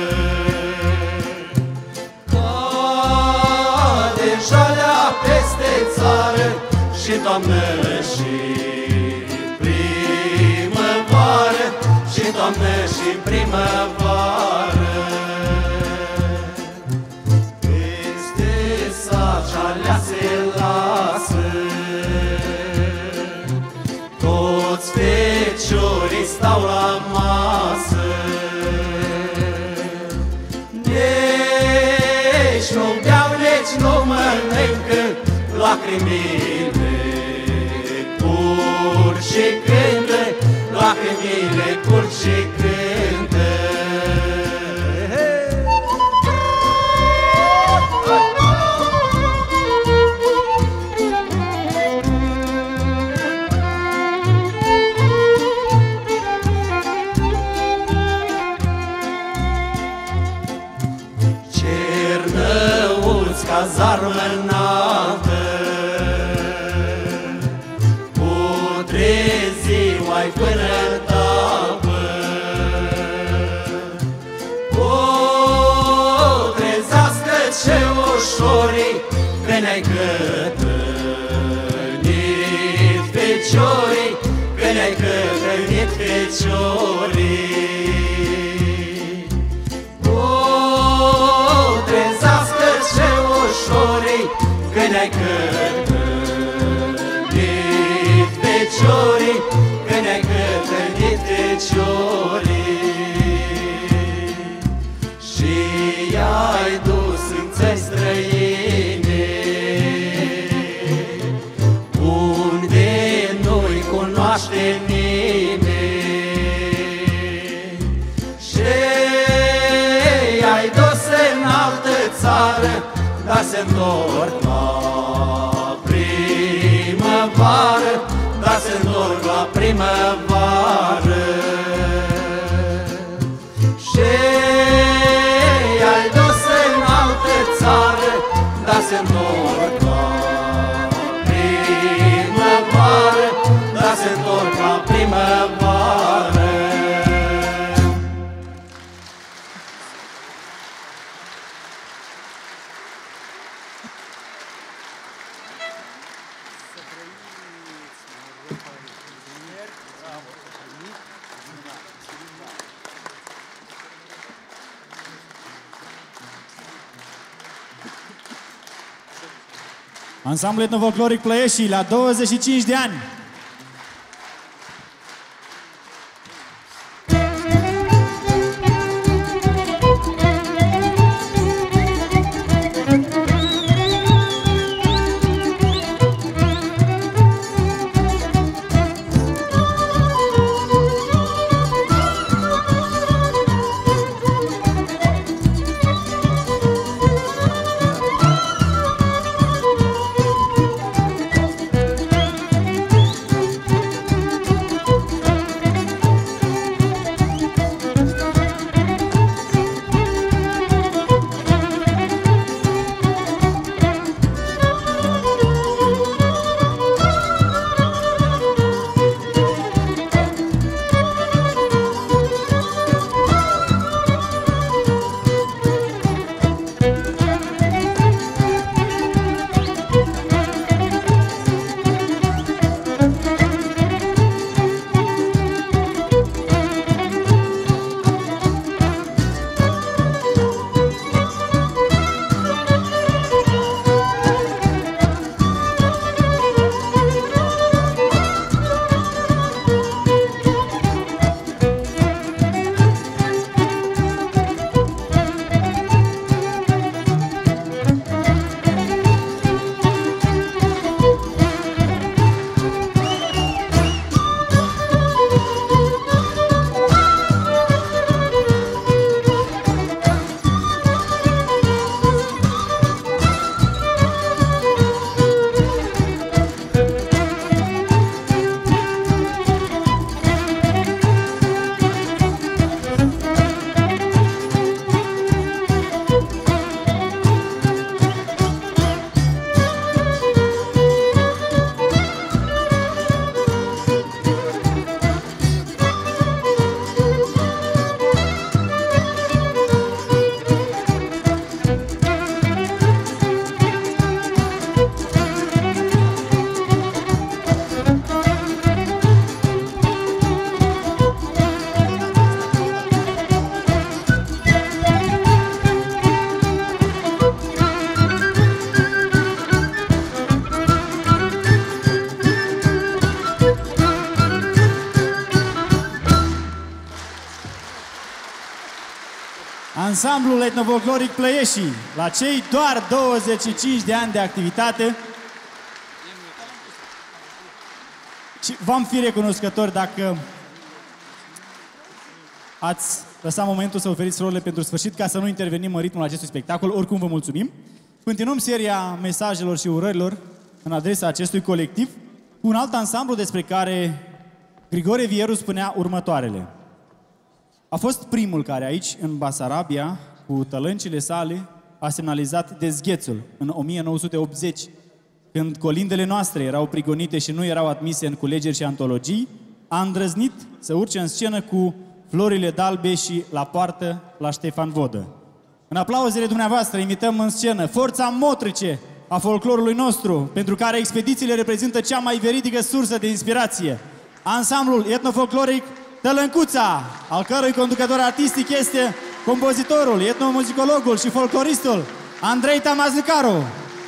Cade jalea peste țară și toamnă și primăvară, și toamnă și primăvară. Peste sat jalea se lasă, toți feciorii stau la masă. Nici nu beau, nici nu mănâncă, lacrimile curg și cântă, lacrimile curg și cântă. Cernăuți cazarmă înaltă, putrezi mai până tapă. Putrezească ce ușorii, că ne-ai cătănit feciorii, că ne-ai cătănit feciorii. Putrezească ce ușorii, că ne-ai cătănit feciorii, că ne-ai cătănit feciorii. Și i-ai dus în țări străine, unde nu-i cunoaște nimeni. Și i-ai dus în altă țară, dar se întorc la primăvară, dar se întorc la primăvară. Și i-ai dus în altă țară, dar se întorc la primăvară, dar se întorc la primăvară. Ansamblu etnofolcloric Plăieșii la 25 de ani. Ansamblul etnofolcloric Plăieșii, la cei doar 25 de ani de activitate. Și v-am fi recunoscători dacă ați lăsat momentul să oferiți rolurile pentru sfârșit, ca să nu intervenim în ritmul acestui spectacol. Oricum vă mulțumim. Continuăm seria mesajelor și urărilor în adresa acestui colectiv cu un alt ansamblu despre care Grigore Vieru spunea următoarele. A fost primul care aici, în Basarabia, cu tălâncile sale, a semnalizat dezghețul în 1980, când colindele noastre erau prigonite și nu erau admise în culegeri și antologii, a îndrăznit să urce în scenă cu Florile d'Albe și La poartă la Ștefan Vodă. În aplauzele dumneavoastră invităm în scenă forța motrice a folclorului nostru, pentru care expedițiile reprezintă cea mai veridică sursă de inspirație. Ansamblul etnofolcloric Tălâncuța, al cărui conducător artistic este compozitorul, etnomuzicologul și folcloristul Andrei Tamazlicaru.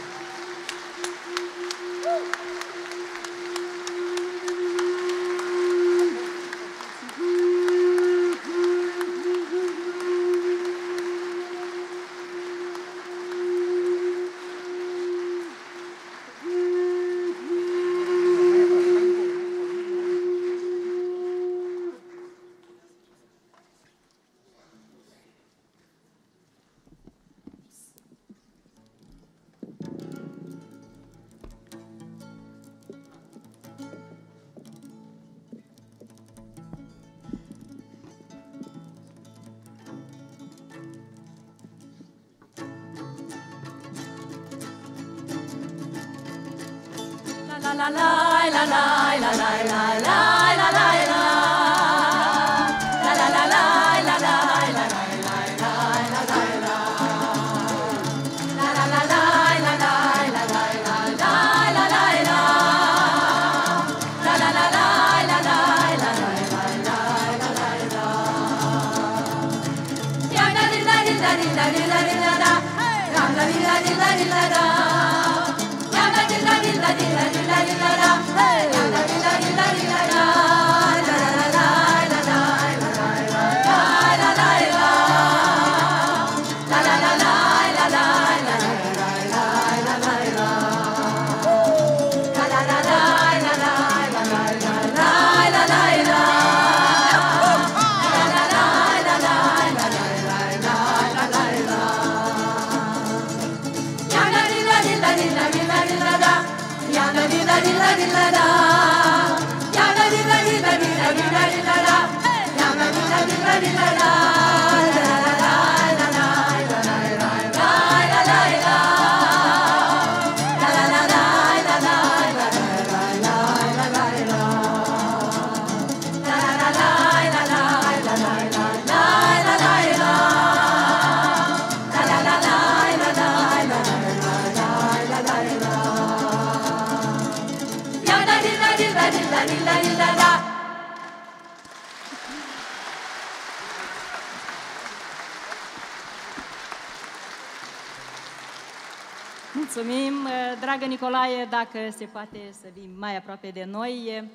Mulțumim, dragă Nicolae, dacă se poate să vii mai aproape de noi.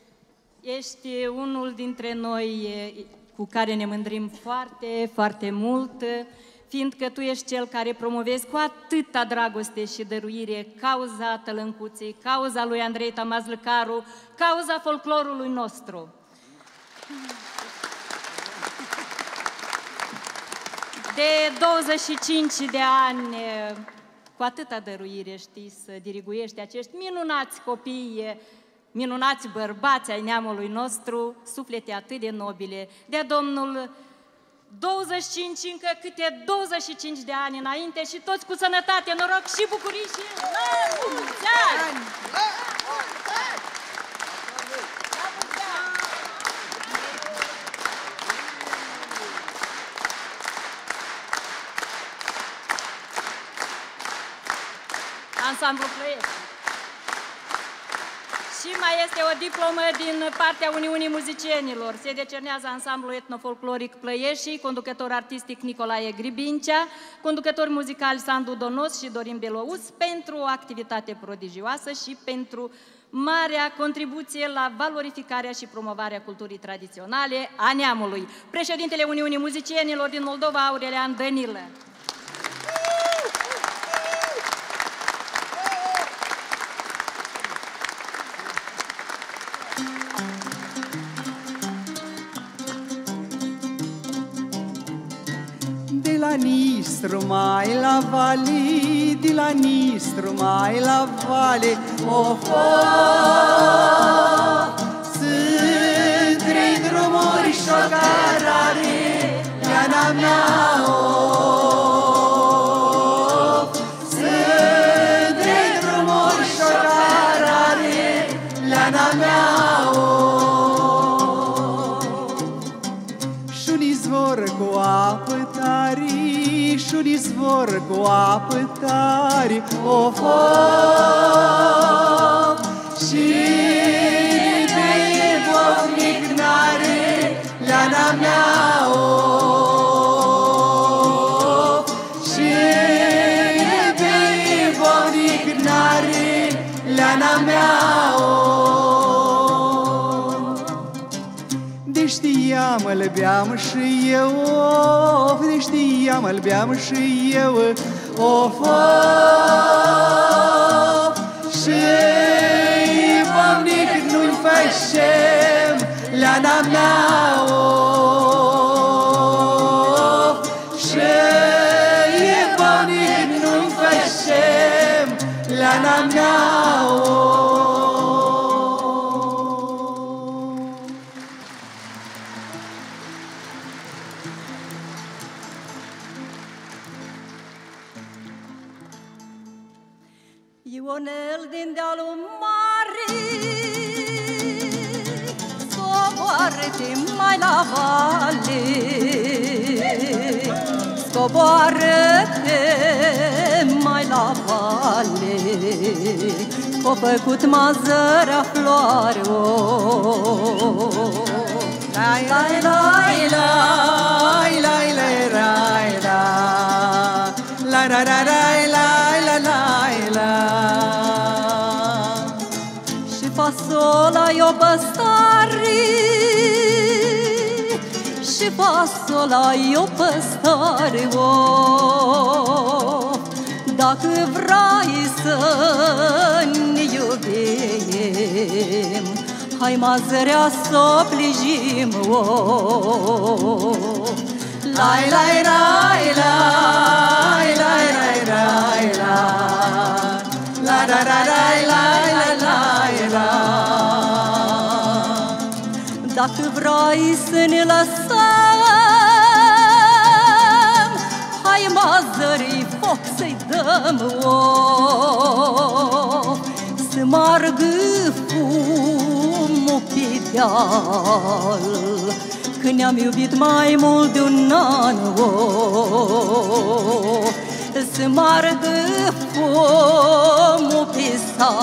Ești unul dintre noi cu care ne mândrim foarte, foarte mult, fiindcă tu ești cel care promovezi cu atâta dragoste și dăruire cauza Tălâncuței, cauza lui Andrei Tamazlicaru, cauza folclorului nostru. De 25 de ani, cu atâta dăruire știi să diriguiești acești minunați copii, minunați bărbați ai neamului nostru, suflete atât de nobile. De-a Domnul 25, încă câte 25 de ani înainte și toți cu sănătate, noroc și bucurii și la mulți ani! Ansamblu Plăiești. Și mai este o diplomă din partea Uniunii Muzicienilor. Se decernează Ansamblul Etnofolcloric Plăieșii, conducător artistic Nicolae Gribincea, conducători muzicali Sandu Donos și Dorin Belouz, pentru o activitate prodigioasă și pentru marea contribuție la valorificarea și promovarea culturii tradiționale a neamului. Președintele Uniunii Muzicienilor din Moldova, Aurelian Dănilă. De la Nistru mai la vale, de la Nistru mai la vale, of, sunt trei drumuri și o cărare, Iana mea, of, sunt trei drumuri și o cărare, Iana mea, și-un izvor cu apă tare, și-un izvor cu apă tare, of, și de bovnic n-are Leana mea, of, și de bovnic n-are Leana mea, de știam, îl beam și eu, of, de știam, îl beam și eu, of, și bovnic nu-i facem Leana mea, of, și bovnic nu-i facem Leana mea, Ionel din dealul mare scoboară-te mai la vale, scoboară-te mai la vale, c-o făcut mazărea floare, lai lai lai lai lai lai lai lai lai lai lai lai lai. Și fasola-i o păstare, și fasola-i o păstare, dacă vrei să ne iubim, hai mazărea s-o plijim, lai lai lai lai lai lai lai la la la la la la. Dacă vrei să ne lăsăm, hai mazării foc să-i dăm, să margă fumul pe deal, că ne-am iubit mai mult de un an, să margă fumul pe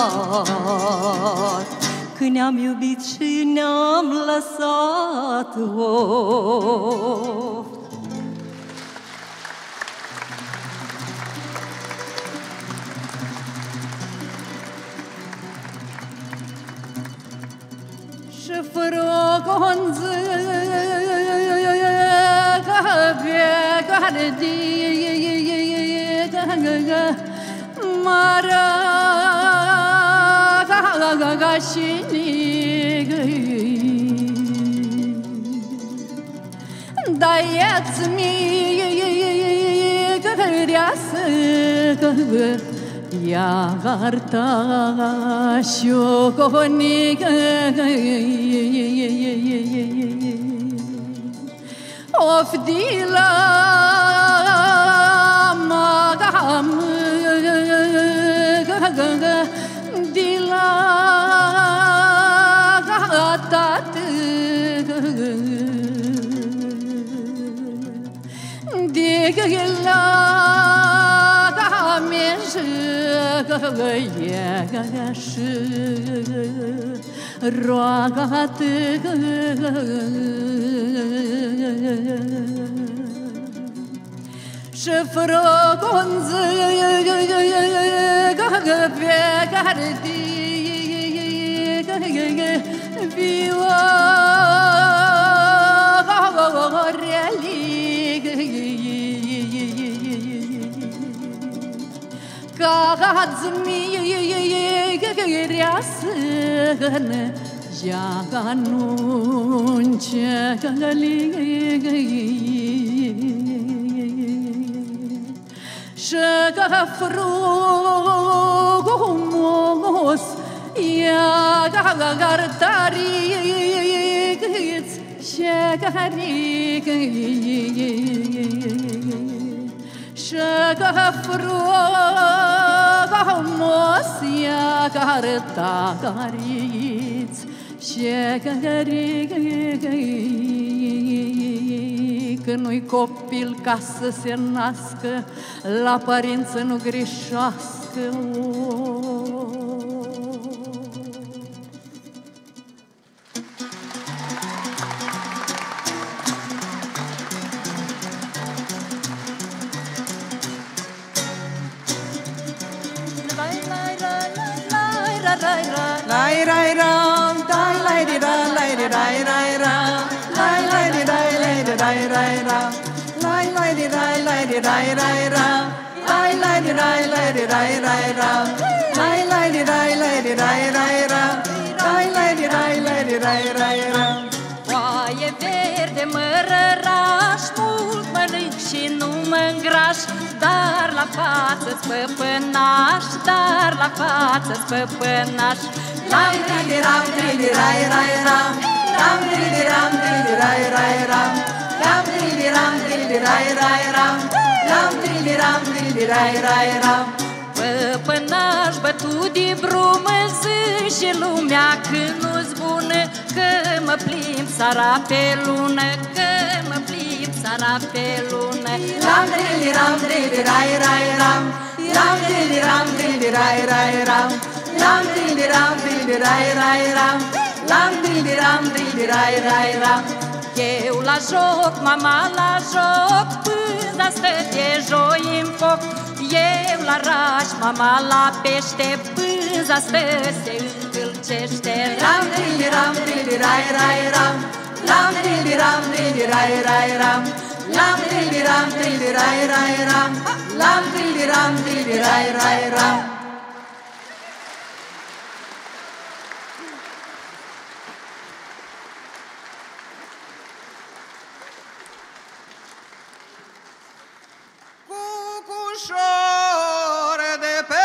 sat, că ne-am iubit și ne-am lăsat. Și fără gonză pe care mara ga și da iați mi găreasă ia garta și o conică of dila magam dila gatat digla gamesh găieș roagat și fără gonză pe care frumos ia gartariț și frumos ia gartariț și că nu-i copil ca să se nască, la părinți să nu greșească. Lai rai ram, dai lai di da, lai di dai rai ram, lai di dai di dai rai ram, lai di dai di dai rai ram, lai di dai di dai rai ram, lai di dai di dai rai ram, lai di dai di dai rai ram. Oaie verde mărăraș, mult mănânc și nu mă îngraș, dar la față-ți păpănaș, dar la față-ți păpănaș. Ram di ram di rai rai ram, ram di ram di rai rai ram, ram di ram di rai rai ram, ram di ram di rai rai ram. Păpănaș bătut de brumă, și lumea când nu-ți bună, că mă plimb sara pe lună, că mă plimb sara pe lună. Ram di ram di rai rai ram, ram di ram di rai rai ram, ram di ram di rai rai ram, ram di ram di rai rai ram. Eu la joc, mama la joc, pânza stă de joi în foc. Eu la raș, mama la pește, pânza stă se încălcește. Ram di rai rai ram, ram di rai rai ram, ram di rai rai ram, ram di rai rai ram. Cucușor de pe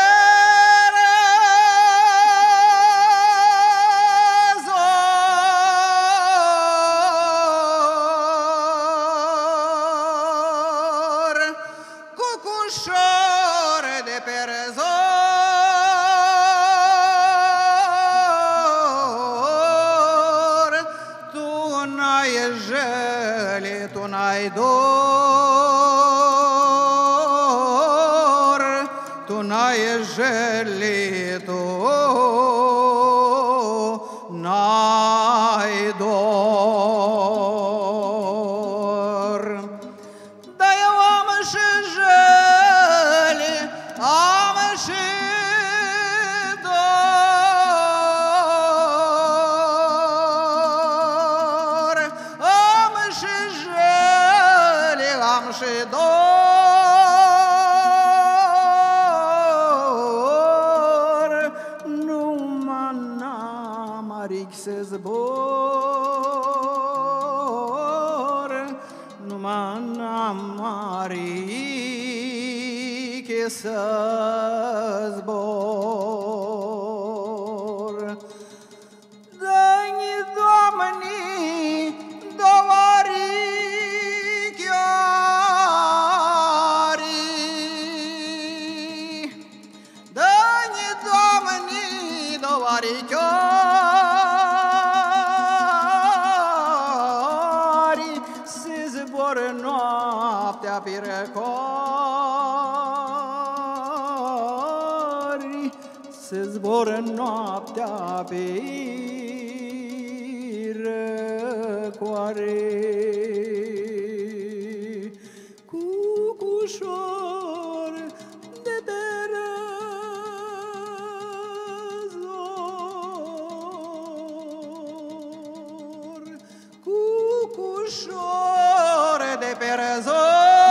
ușor de pe răzor,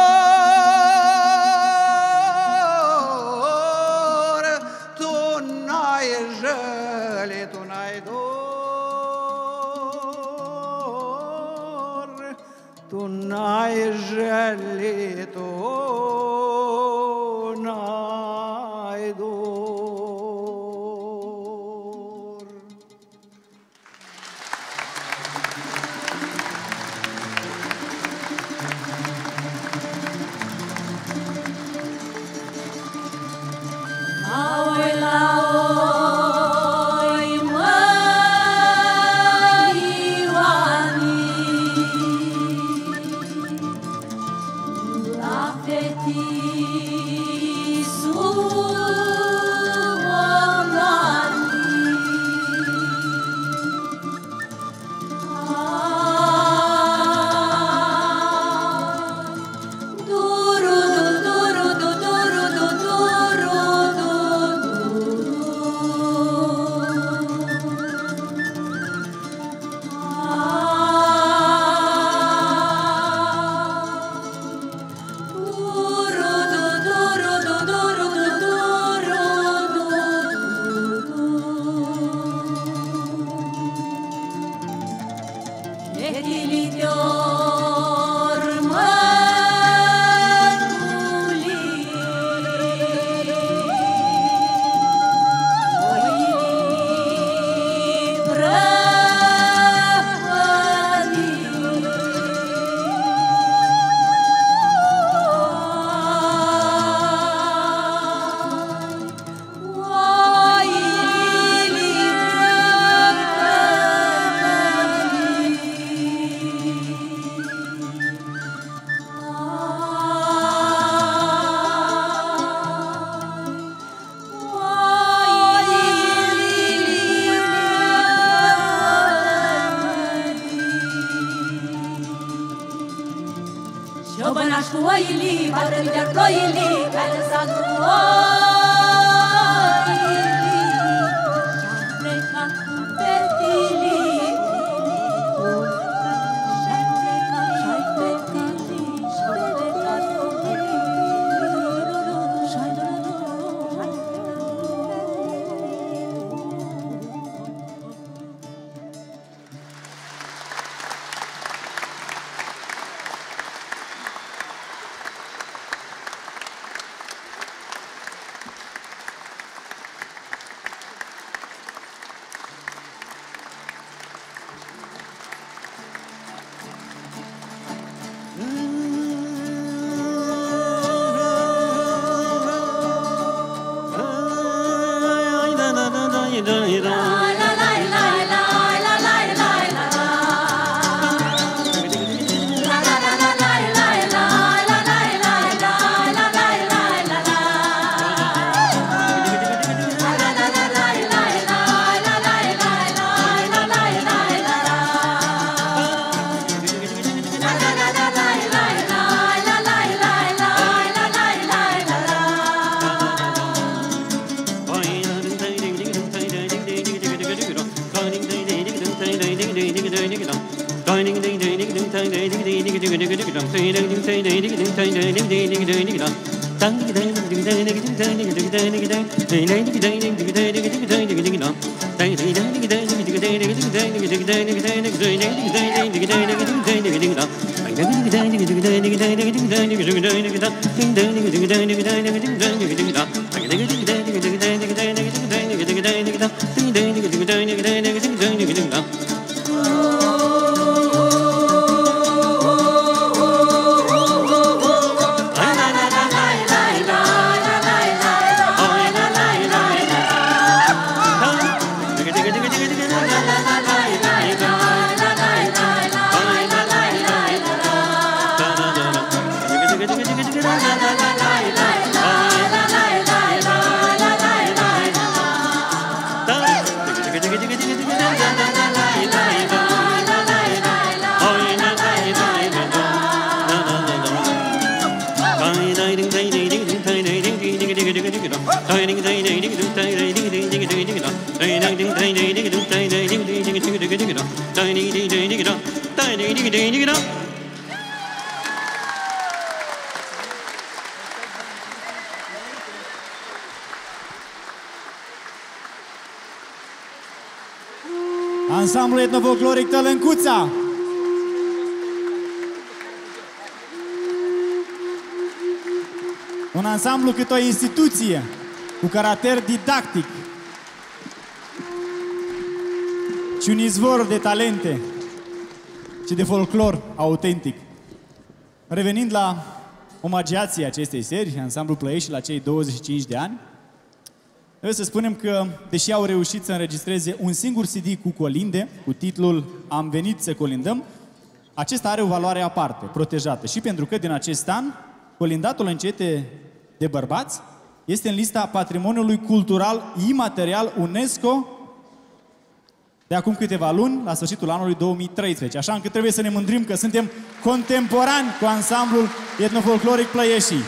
tu n-ai jăle, tu n-ai dor, tu n-ai jăle, tu n-ai dor. Ciobănaș cu oilii, bată-mi de-ar ploilii, care lăsat cu oilii, și-am plecat cu petilii, și-ai plecat, și-ai petilii, și-ai plecat cu petilii, și-ai Ansamblul etnofolcloric Tălâncuța. Un ansamblu cât o instituție, cu caracter didactic și un izvor de talente și de folclor autentic. Revenind la omagiația acestei serii, ansamblul Plăiești la cei 25 de ani, trebuie să spunem că, deși au reușit să înregistreze un singur CD cu colinde, cu titlul Am venit să colindăm, acesta are o valoare aparte, protejată. Și pentru că din acest an, colindatul încete de bărbați este în lista Patrimoniului Cultural Imaterial UNESCO de acum câteva luni, la sfârșitul anului 2013. Așa încât trebuie să ne mândrim că suntem contemporani cu ansamblul etnofolcloric Plăieștii.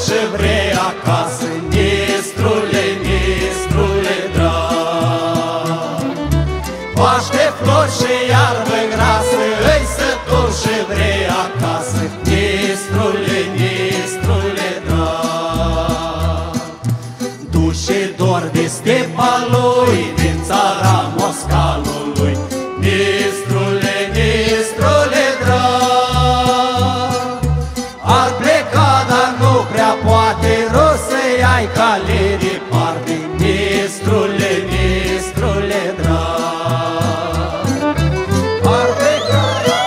și vrei acasă, Nistrule, Nistrule drag. Paște flori și iarbă grasă, îi sătul și vrei acasă, Nistrule, Nistrule drag. Duce dor de stepa lui, din țara Moscalului, Nistrule, Nistrule drag. Ar pleca, dar nu prea poate, rost să-i ai cale departe, Nistrule, Nistrule drag. Ar pleca,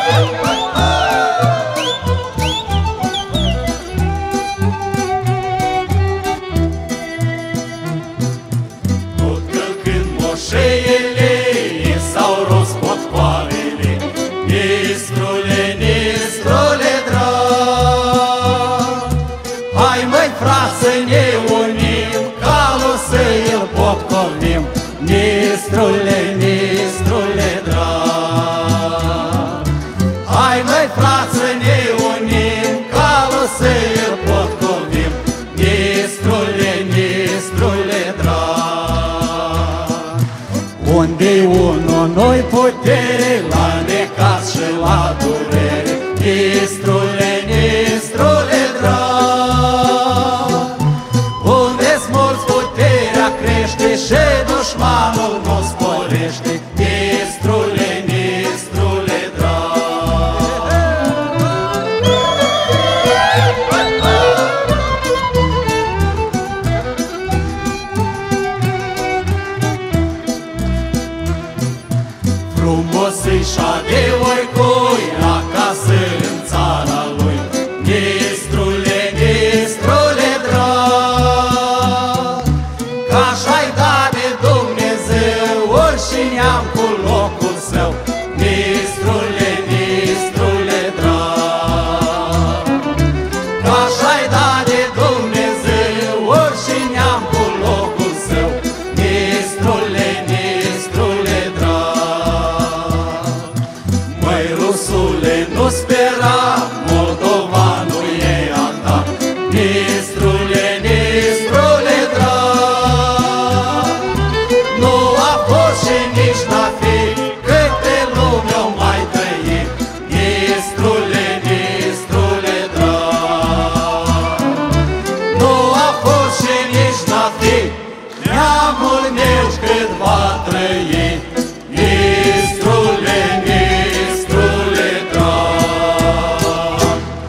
tot călcând moșeiele, s-au rost potcoarele, Nistrule, Nistrule drag. Hai măi frați să ne unim, calul să îl potcolim, Nistrule, Nistrule drag. Hai măi frați să ne unim, calul să îl potcolim, Nistrule, Nistrule drag. Unde-i unul noi putere, la necaz și la durere, Nistrule, Nistrule drag. Unde-s mulți puterea crește și dușmanul nu sporește, Nistrule, Nistrule drag. Frumos-i șade oricui acasă în țara lui, Nistrule, Nistrule drag. Că așa-i dat de Dumnezeu, orice neam cu locul său, Nistrule, Nistrule drag. Că așa-i dat de Dumnezeu, orice neam cu locul său, Nistrule, Nistrule drag. Măi rusule, nu spera, Moldovanul e a ta, Nistrule, Nistrule drag. Nu a fost și nici n-a fi, câte lume o mai trăi, Nistrule, Nistrule drag. Nu a fost și nici n-a fi, neamul meu cât va trăi, Nistrule, Nistrule drag.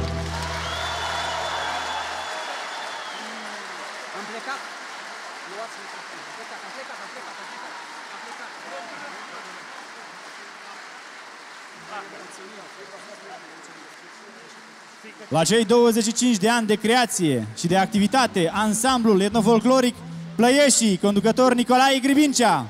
Am plecat? Luați microfonul. Am plecat, am plecat, am plecat, am plecat, am plecat. La cei 25 de ani de creație și de activitate, ansamblul etnofolcloric Plăieșii, conducător Nicolae Gribincea.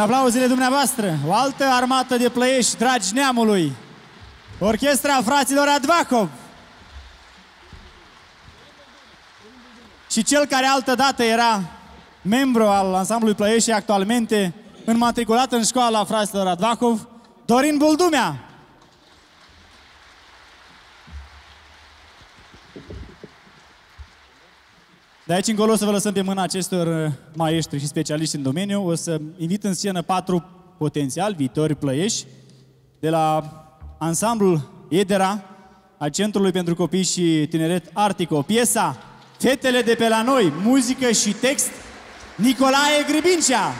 aplauzele dumneavoastră, o altă armată de plăiești, dragi neamului, orchestra fraților Advacov. Și cel care altădată era membru al ansamblului Plăiești și actualmente înmatriculat în școala fraților Advacov, Dorin Buldumea. De aici încolo o să vă lăsăm pe mâna acestor maestri și specialiști în domeniu. O să invit în scenă 4 potențial viitori plăieși de la ansamblul Edera, a Centrului pentru Copii și Tineret Artico. Piesa Fetele de pe la noi, muzică și text, Nicolae Gribincea.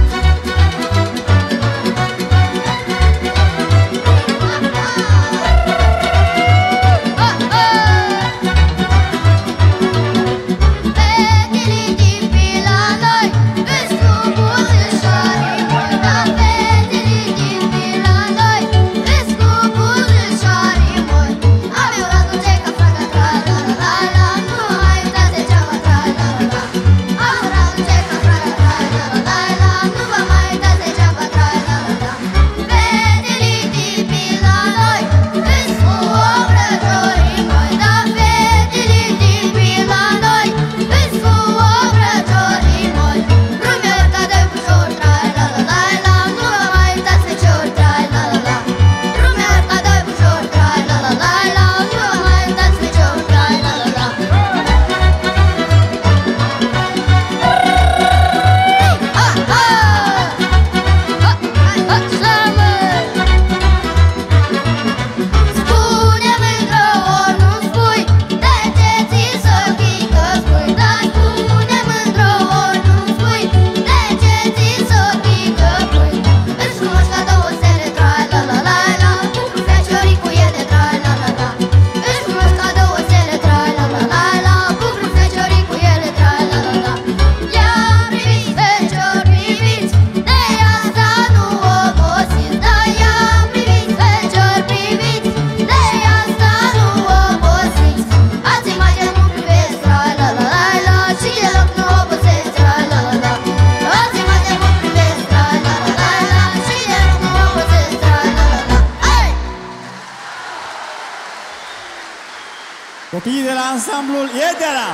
Copiii de la ansamblul Edera.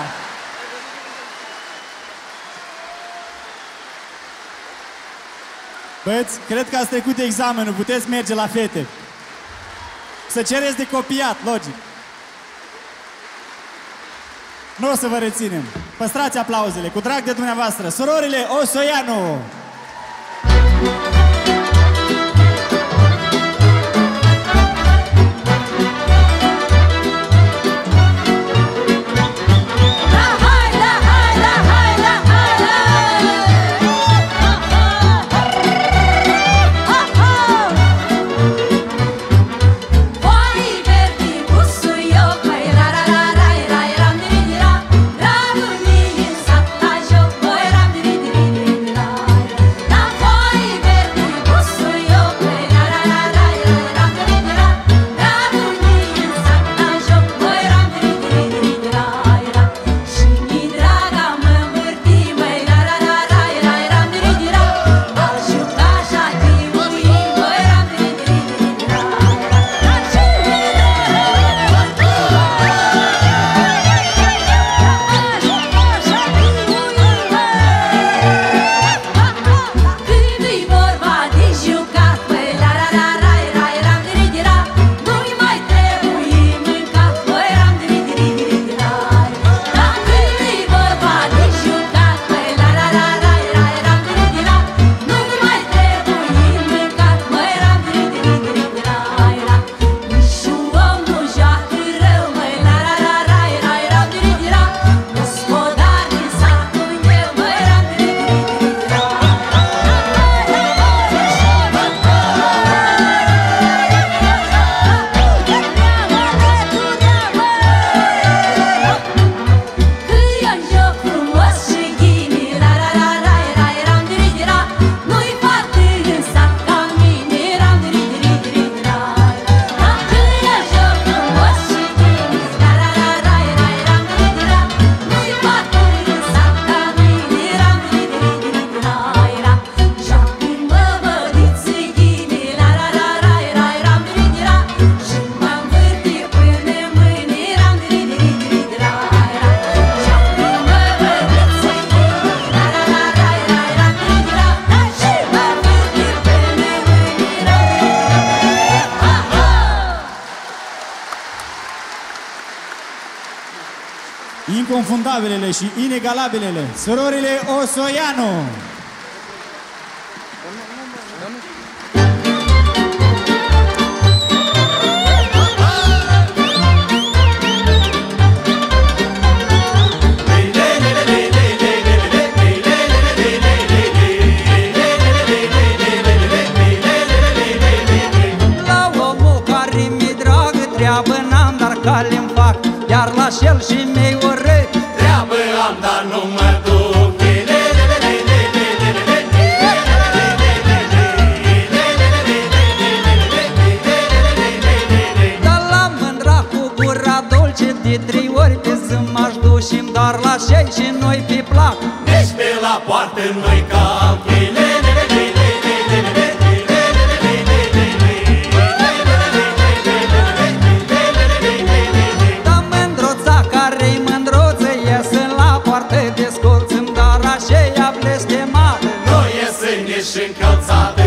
Băieți, cred că ați trecut examenul, puteți merge la fete. Să cereți de copiat, logic. Nu o să vă reținem. Păstrați aplauzele, cu drag de dumneavoastră. Surorile Osoianu. Ram, inconfundabilele și inegalabilele, surorile Osoianu. Cale-mi fac, iar la șel și mei orei treabă am, dar nu mă duc. Dar la mândra cu gura dulce de 3 ori pe zi m-aș duce-mi doar la șei și noi pe plac. Nici pe la poartă nu-i calc. Și încălțată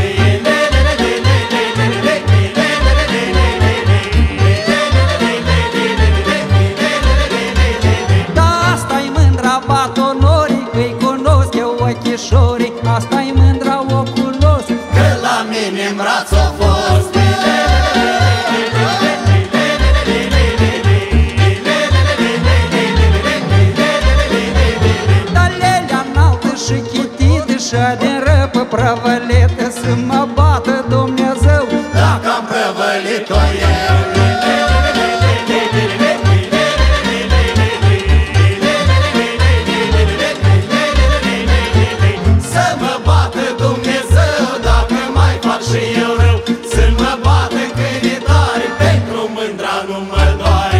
da, asta-i mândra batonorii, că-i cunosc eu ochișorii. Asta-i mândra o cunosc, că la mine-n braț o fost. dar lelea înaltă și chitită și din răpă prăvălită, să mă bată Dumnezeu dacă am prăvălit-o eu. Să mă bată Dumnezeu dacă mai fac și eu rău. Să mă bată cât e tare, pentru mândra nu mă doare.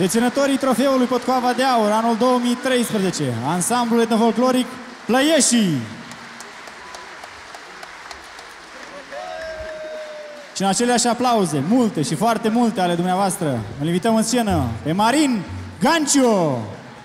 Deținătorii trofeului Potcoava de Aur, anul 2013, ansamblul etnofolcloric Plăieșii. Și în aceleași aplauze, multe și foarte multe ale dumneavoastră, îl invităm în scenă pe Marin Ganciu.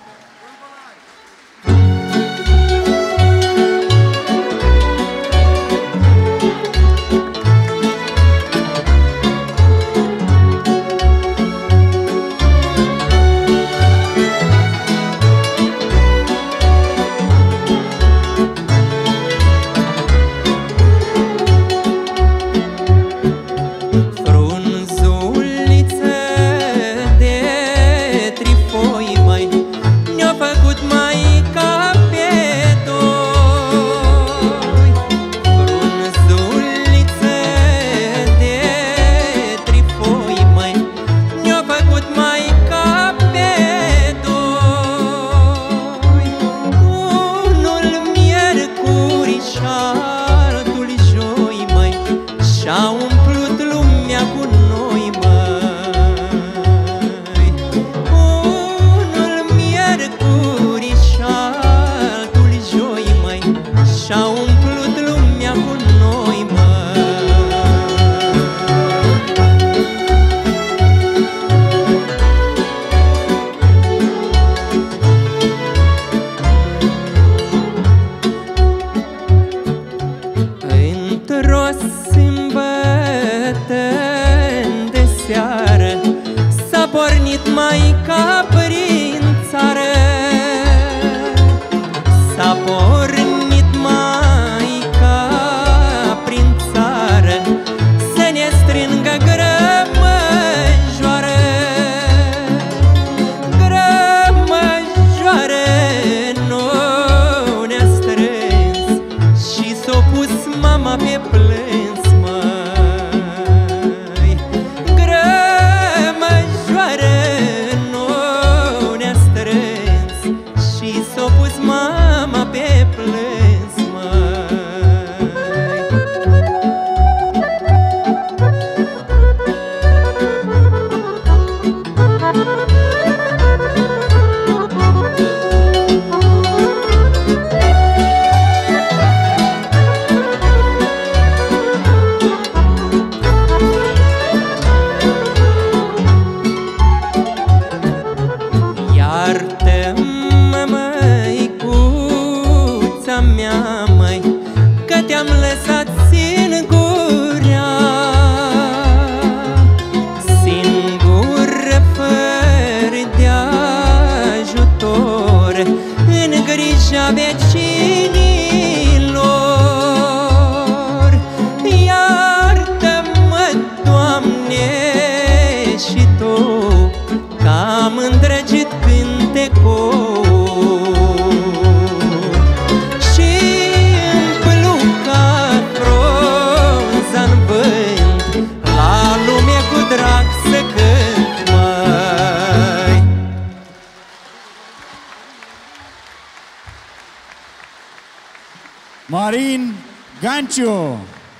Marin Ganciu.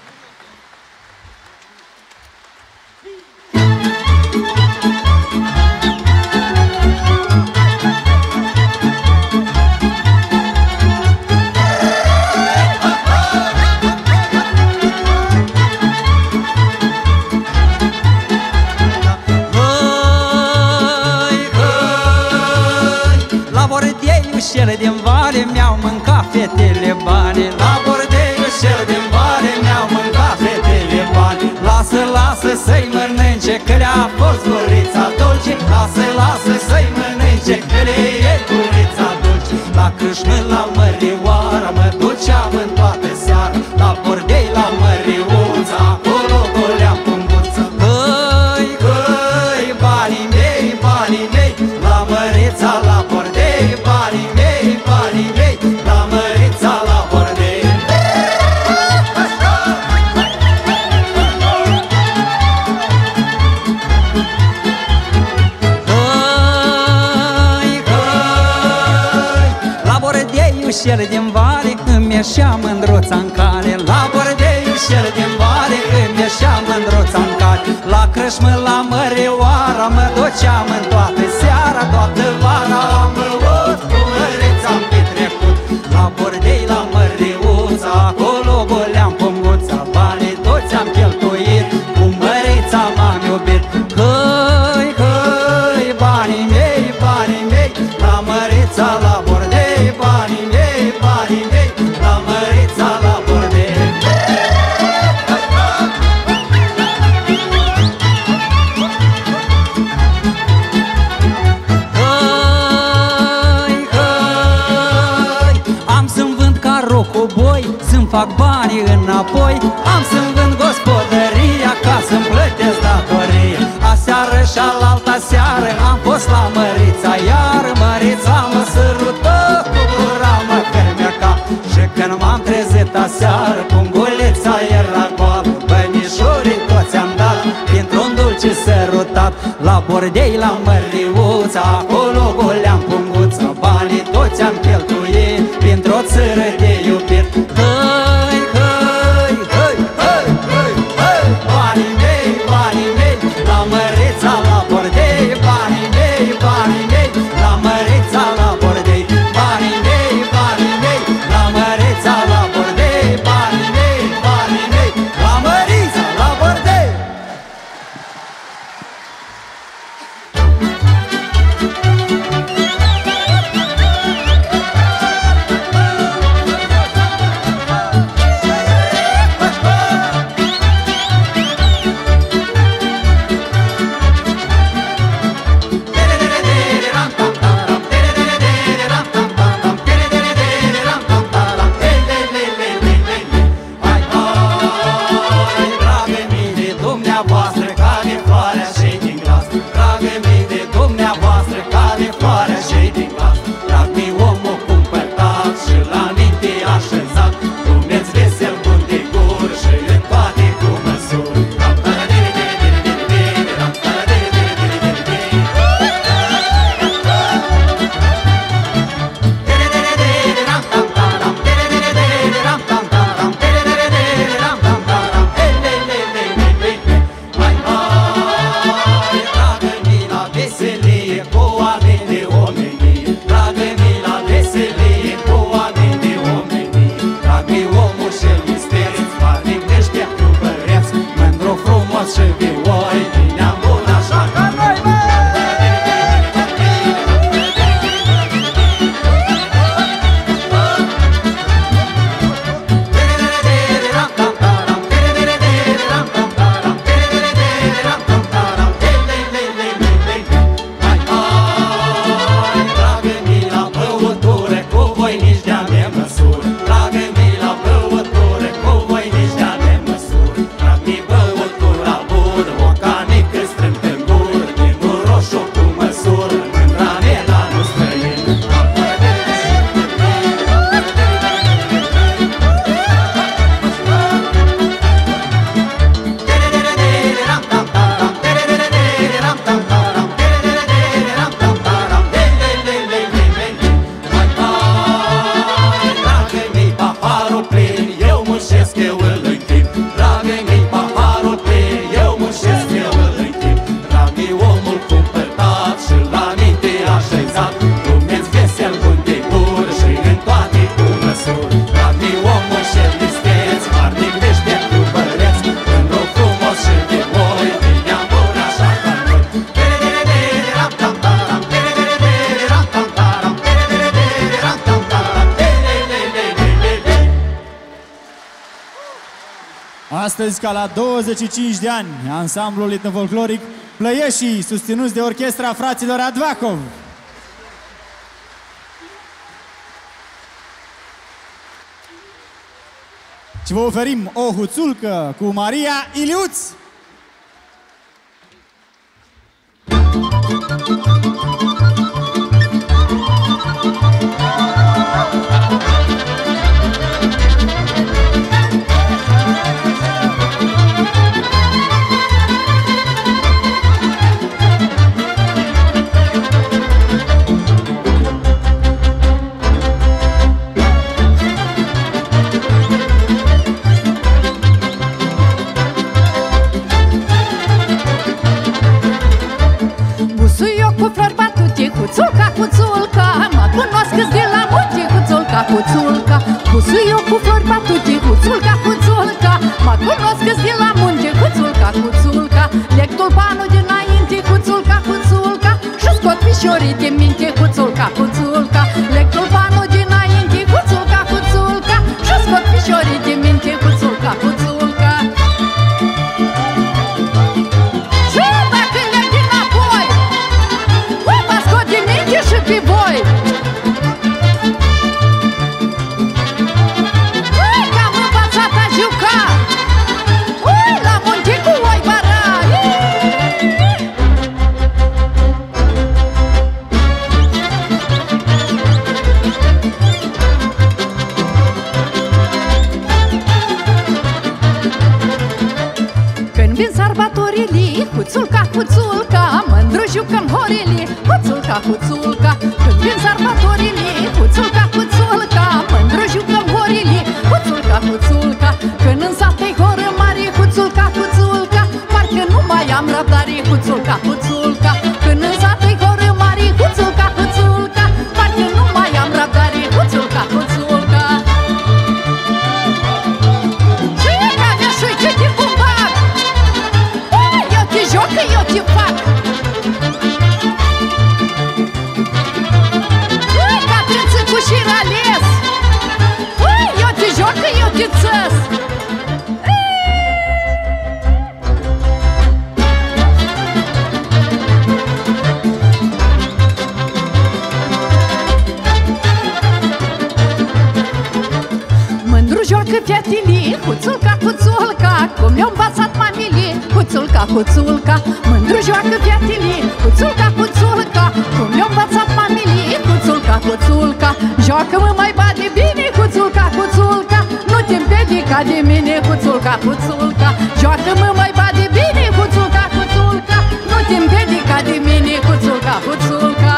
Cele din vale mi-au mâncat fetele bani. La bordeiul cel din vale mi-au mâncat fetele bani. Lasă, lasă să-i mănânce, că le-a fost gurița dulce. Lasă, lasă să-i mănânce, că le e gurița dulce. La Crâșmă, la Mărioara, mă duceam în toate seara. La bordei, la Măriuța, acolo goleam punguță. Hăi, hăi, banii mei, banii mei, la Mărița, la bordei, banii mei, banii mei, la Mărița, la bordei. hăi, hăi, la bordeiul cel din vale îmi ieșea mândruța în cale. La bordeiul cel din vale îmi ieșea mândruța în cale. La Crâșmă, la Mărioara, mă duceam în toate seara. fac banii înapoi. Am să-mi vând gospodăria ca să-mi plătesc datorie. Aseară și alaltă seară am fost la Mărița, iar Mărița mă sărută cu gura, mă fermeca. Și când m-am trezit aseară, pungulița era goală. Bănișorii toți am dat dintr-un dulce sărutat. La bordei, la Mărliuța, acolo goleam punguță. Banii toți am cheltuit printr-o țără de iubit. Hăi, hăi, hăi, hăi, hăi, hăi, banii mei, banii mei, la Mărița, la bordei. Banii mei, banii mei, la Mărița, la bordei. Banii mei, banii mei, la Mărița, la bordei. Banii mei, banii mei, la Mărița, la bordei. Astăzi, ca la 25 de ani, ansamblul etnofolcloric Plăieșii, susținuți de orchestra fraților Advacov. Și vă oferim o huțulcă cu Maria Iliuț. Huțulca, huțulca, mă cunosc-ți de la munte, huțulca, huțulca. Busuiu cu flori batute, huțulca, huțulca, mă cunosc-ți de la munte, huțulca, huțulca. Leg tulpanul dinainte, huțulca, huțulca, și scot fișorii de minte, huțulca, huțulca. Leg tulpanul dinainte, huțulca, huțulca, și scot fișorii de minte, huțulca, huțulca. Și dacă leg dinapoi, vă scot de minte și pe voi. Hai, cam Ui, la munte cu oi bara. Când vin sărbătorile, huțulca, huțulca, mândru jucăm horile, huțulca, huțulca. Când vin sărbătorile, huțulca, huțulca, mândru jucăm horile, huțulca, huțulca. Când în sat-i horă mare, huțulca, huțulca, parcă nu mai am răbdare, huțulca, huțulca. Când în sat-i horă mare, huțulca, huțulca, parcă nu mai am răbdare, huțulca, huțulca. Și ca de așa eu te cumbac, eu te joc, eu te fac. Ca trânțâcu și rales, eu te joc, eu te țăs. Mândru joacă fetile, huțulca, huțulca, cum le-au învățat mamile, huțulca, huțulca. Mândru joacă fetile, huțulca, huțulca, cum le-au învățat mamile, huțulca, huțulca. Joacă-mă mai bate bine, huțulca, huțulca, nu te împiedica de mine, huțulca, huțulca. Joacă-mă mai bate bine, huțulca, huțulca, nu te împiedica de mine, huțulca, huțulca.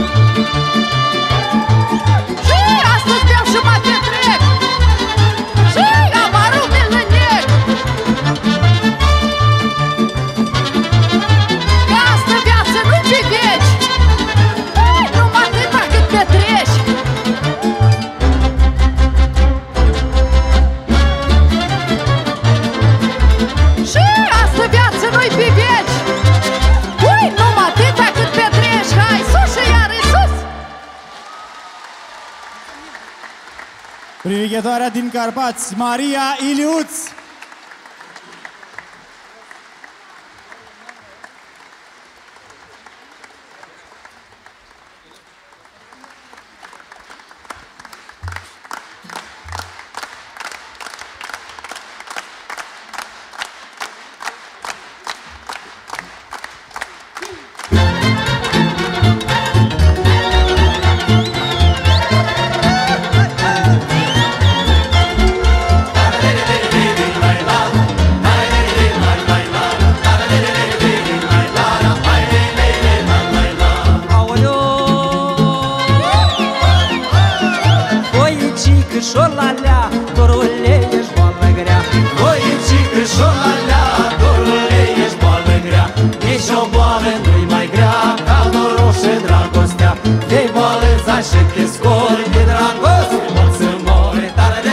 Și astăzi beau și mă petrec, și amarul mi-l nec. Că asta viață nu-i pe veci, numai atâta cât petreci. Și asta viață nu-i pe veci, numai atâta cât petreci. Hai, sus și iar sus. Privighetoarea din Carpați, Maria Iliuț. Șolalea, dorule, ești boală grea. Voicică șolalea, dorule, ești boală grea. Nici o boală nu-i mai grea ca noroc și dragostea. De boală zașe te scori, de dragoste pot să mori.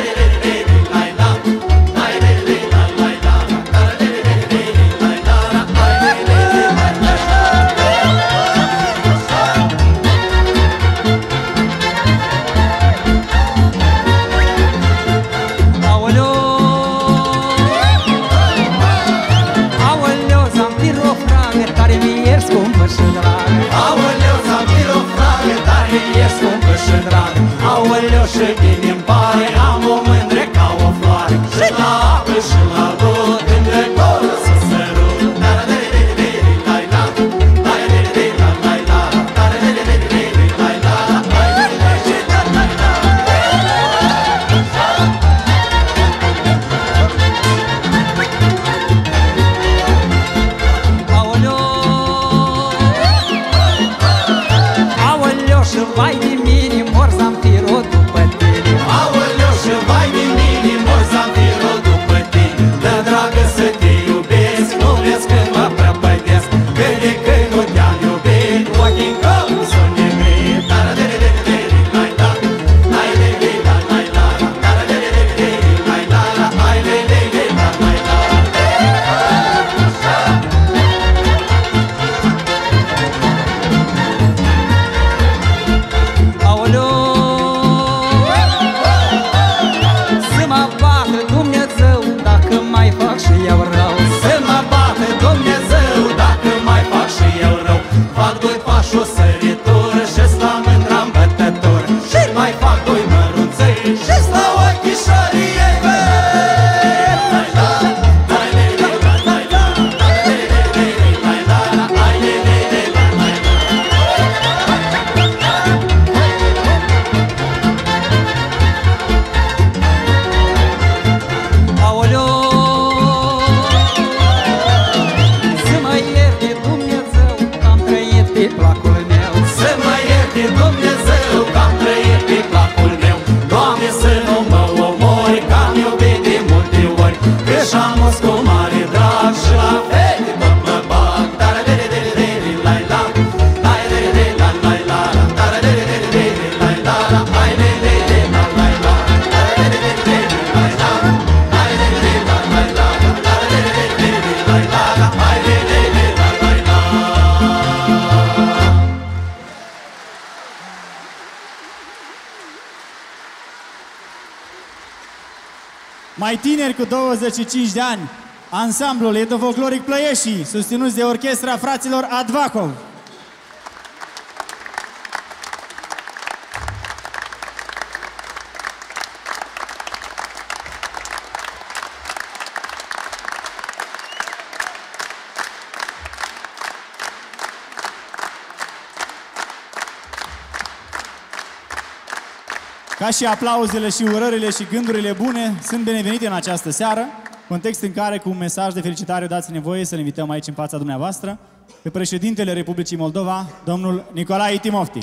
Aoleu, și bine-mi pare, am o mândre ca o floare. Și la apă și la rut, între colul să sărut. Aoleu, și vai de mine, mor zamfirul după tine. Aoleu, și vai de mine, mor zamfirul după tine. așa mos cu mare drag și la fete tot mă bag. Tara-de-de-de-de-de, lai-la, lai-de-de-de, lai-la, tara-de-de-de-de, lai-la, lai-de-de-de, lai-la, tara-de-de-de-de, lai-la, lai-de-de-de, lai-la, tara-de-de-de-de, lai-la, lai-de-de-de, lai-la. Mai tineri cu 25 de ani, ansamblul etnofolcloric Plăieșii, susținuți de orchestra fraților Advacov. Ca și aplauzele și urările și gândurile bune sunt binevenite în această seară, context în care, cu un mesaj de felicitare, dați-ne voie să-l invităm aici în fața dumneavoastră pe președintele Republicii Moldova, domnul Nicolae Timofti.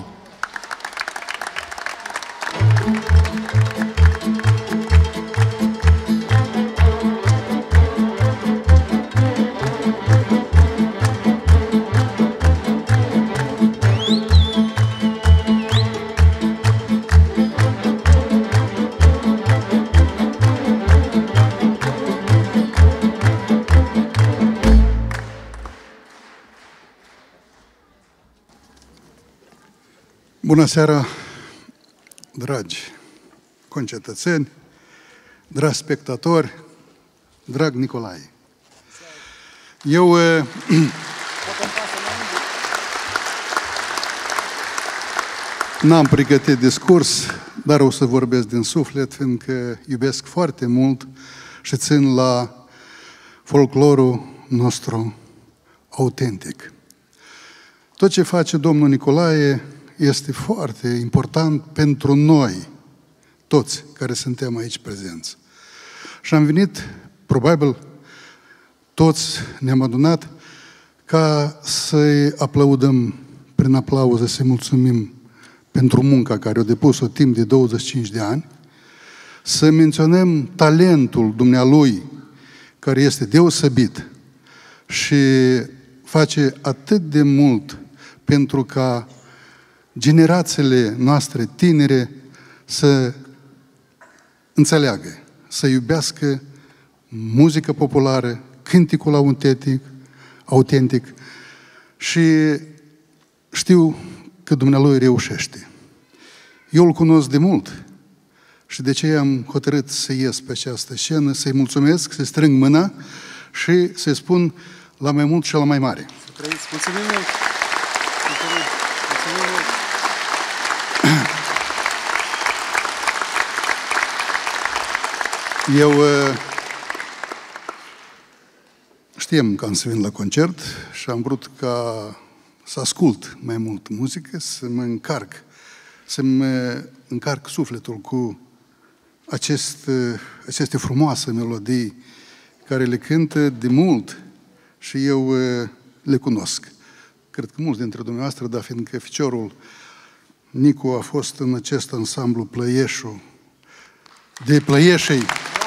Bună seara, dragi concetățeni, dragi spectatori, drag Nicolae. Eu n-am pregătit discurs, dar o să vorbesc din suflet, fiindcă iubesc foarte mult și țin la folclorul nostru autentic. Tot ce face domnul Nicolae este foarte important pentru noi, toți care suntem aici prezenți. Și am venit, probabil, toți ne-am adunat ca să-i aplaudăm prin aplauze, să-i mulțumim pentru munca care o depus-o timp de 25 de ani, să menționăm talentul dumnealui, care este deosebit și face atât de mult pentru ca generațiile noastre tinere să înțeleagă, să iubească muzica populară, cânticul autentic și știu că dumnealui reușește. Eu îl cunosc de mult și de aceea am hotărât să ies pe această scenă, să-i mulțumesc, să-i strâng mâna și să-i spun la mai mult și la mai mare. Mulțumim mult! Eu știam că am să vin la concert și am vrut ca să ascult mai mult muzică, să-mi încarc sufletul cu aceste frumoase melodii care le cântă de mult și eu le cunosc. Cred că mulți dintre dumneavoastră, dar fiindcă ficiorul Nicu a fost în acest ansamblu Plăieșul, de Plăieșei,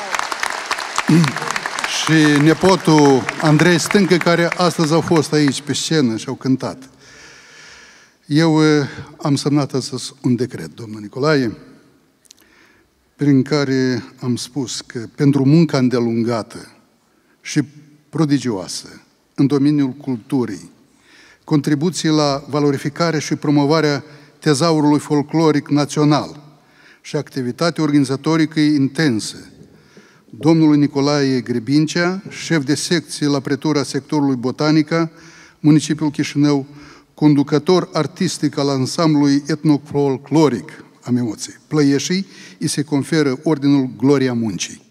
și nepotul Andrei Stâncă, care astăzi au fost aici pe scenă și au cântat. Eu am semnat astăzi un decret, domnul Nicolae, prin care am spus că pentru munca îndelungată și prodigioasă în domeniul culturii, contribuții la valorificarea și promovarea tezaurului folcloric național și activitatea organizatorică intensă, domnului Nicolae Grebincea, șef de secție la pretura sectorului Botanica, municipiul Chișinău, conducător artistic al ansamblului etnofolcloric, am emoții, Plăieșii, îi se conferă Ordinul Gloria Muncii.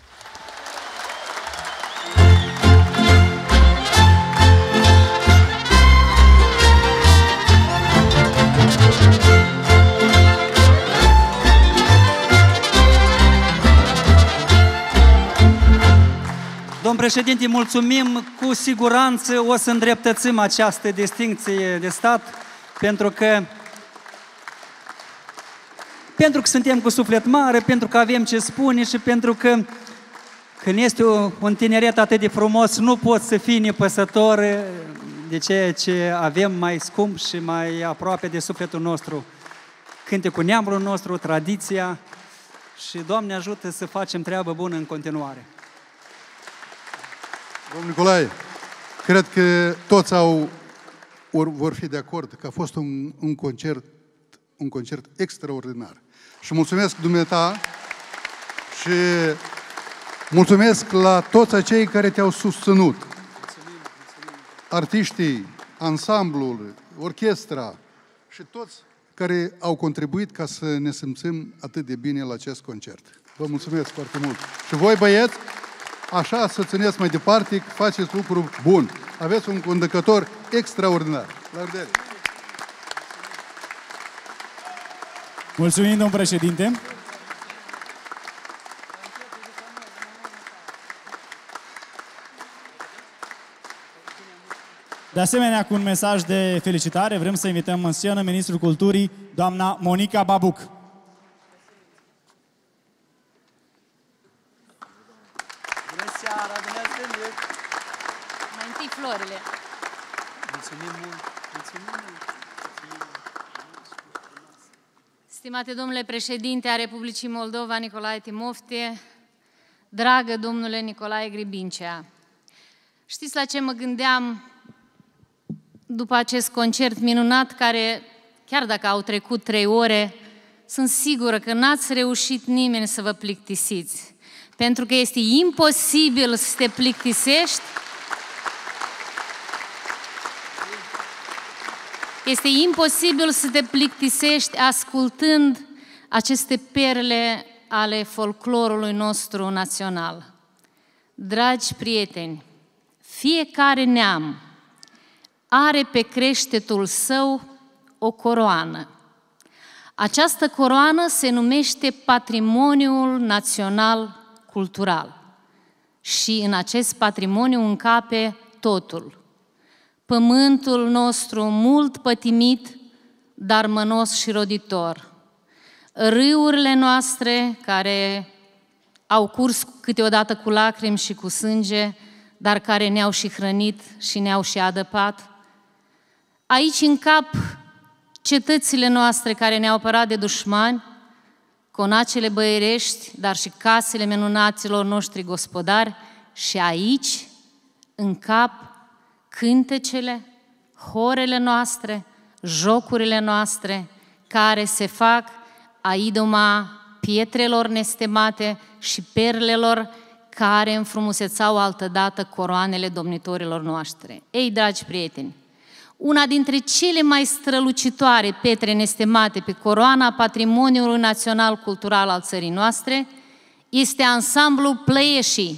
Domn președinte, mulțumim. Cu siguranță o să îndreptățim această distincție de stat, pentru că suntem cu suflet mare, pentru că avem ce spune și pentru că Când este un tineret atât de frumos, nu poți să fii nepăsător de ceea ce avem mai scump și mai aproape de sufletul nostru. Cântecul neamului nostru, tradiția și Doamne ajută să facem treabă bună în continuare. Domnul Nicolae, cred că toți vor fi de acord că a fost un concert extraordinar. Și mulțumesc dumneata și mulțumesc la toți acei care te-au susținut. Artiștii, ansamblul, orchestra și toți care au contribuit ca să ne simțim atât de bine la acest concert. Vă mulțumesc foarte mult. Și voi, băieți, așa să țineți mai departe, faceți lucruri buni. Aveți un conducător extraordinar. La revedere! Mulțumim, domnul președinte. De asemenea, cu un mesaj de felicitare, vrem să invităm în scenă Ministrul Culturii, doamna Monica Babuc. Bună seara, bine ați venit! Mai întâi florile. Mulțumim mult! Mulțumim mult! Stimate domnule președinte a Republicii Moldova, Nicolae Timofte, dragă domnule Nicolae Gribincea, știți la ce mă gândeam după acest concert minunat care, chiar dacă au trecut 3 ore, sunt sigură că n-ați reușit nimeni să vă plictisiți. Pentru că este imposibil să te plictisești. Este imposibil să te plictisești ascultând aceste perle ale folclorului nostru național. Dragi prieteni, fiecare neam are pe creștetul său o coroană. Această coroană se numește Patrimoniul Național Cultural și în acest patrimoniu încape totul. Pământul nostru mult pătimit, dar mănos și roditor. Râurile noastre care au curs câteodată cu lacrimi și cu sânge, dar care ne-au și hrănit și ne-au și adăpat. Aici încap cetățile noastre care ne-au apărat de dușmani, conacele băierești, dar și casele minunaților noștri gospodari și aici încap cântecele, horele noastre, jocurile noastre, care se fac a idoma pietrelor nestemate și perlelor care înfrumusețau altădată coroanele domnitorilor noastre. Ei, dragi prieteni, una dintre cele mai strălucitoare pietre nestemate pe coroana Patrimoniului Național Cultural al țării noastre este ansamblul Plăieșii.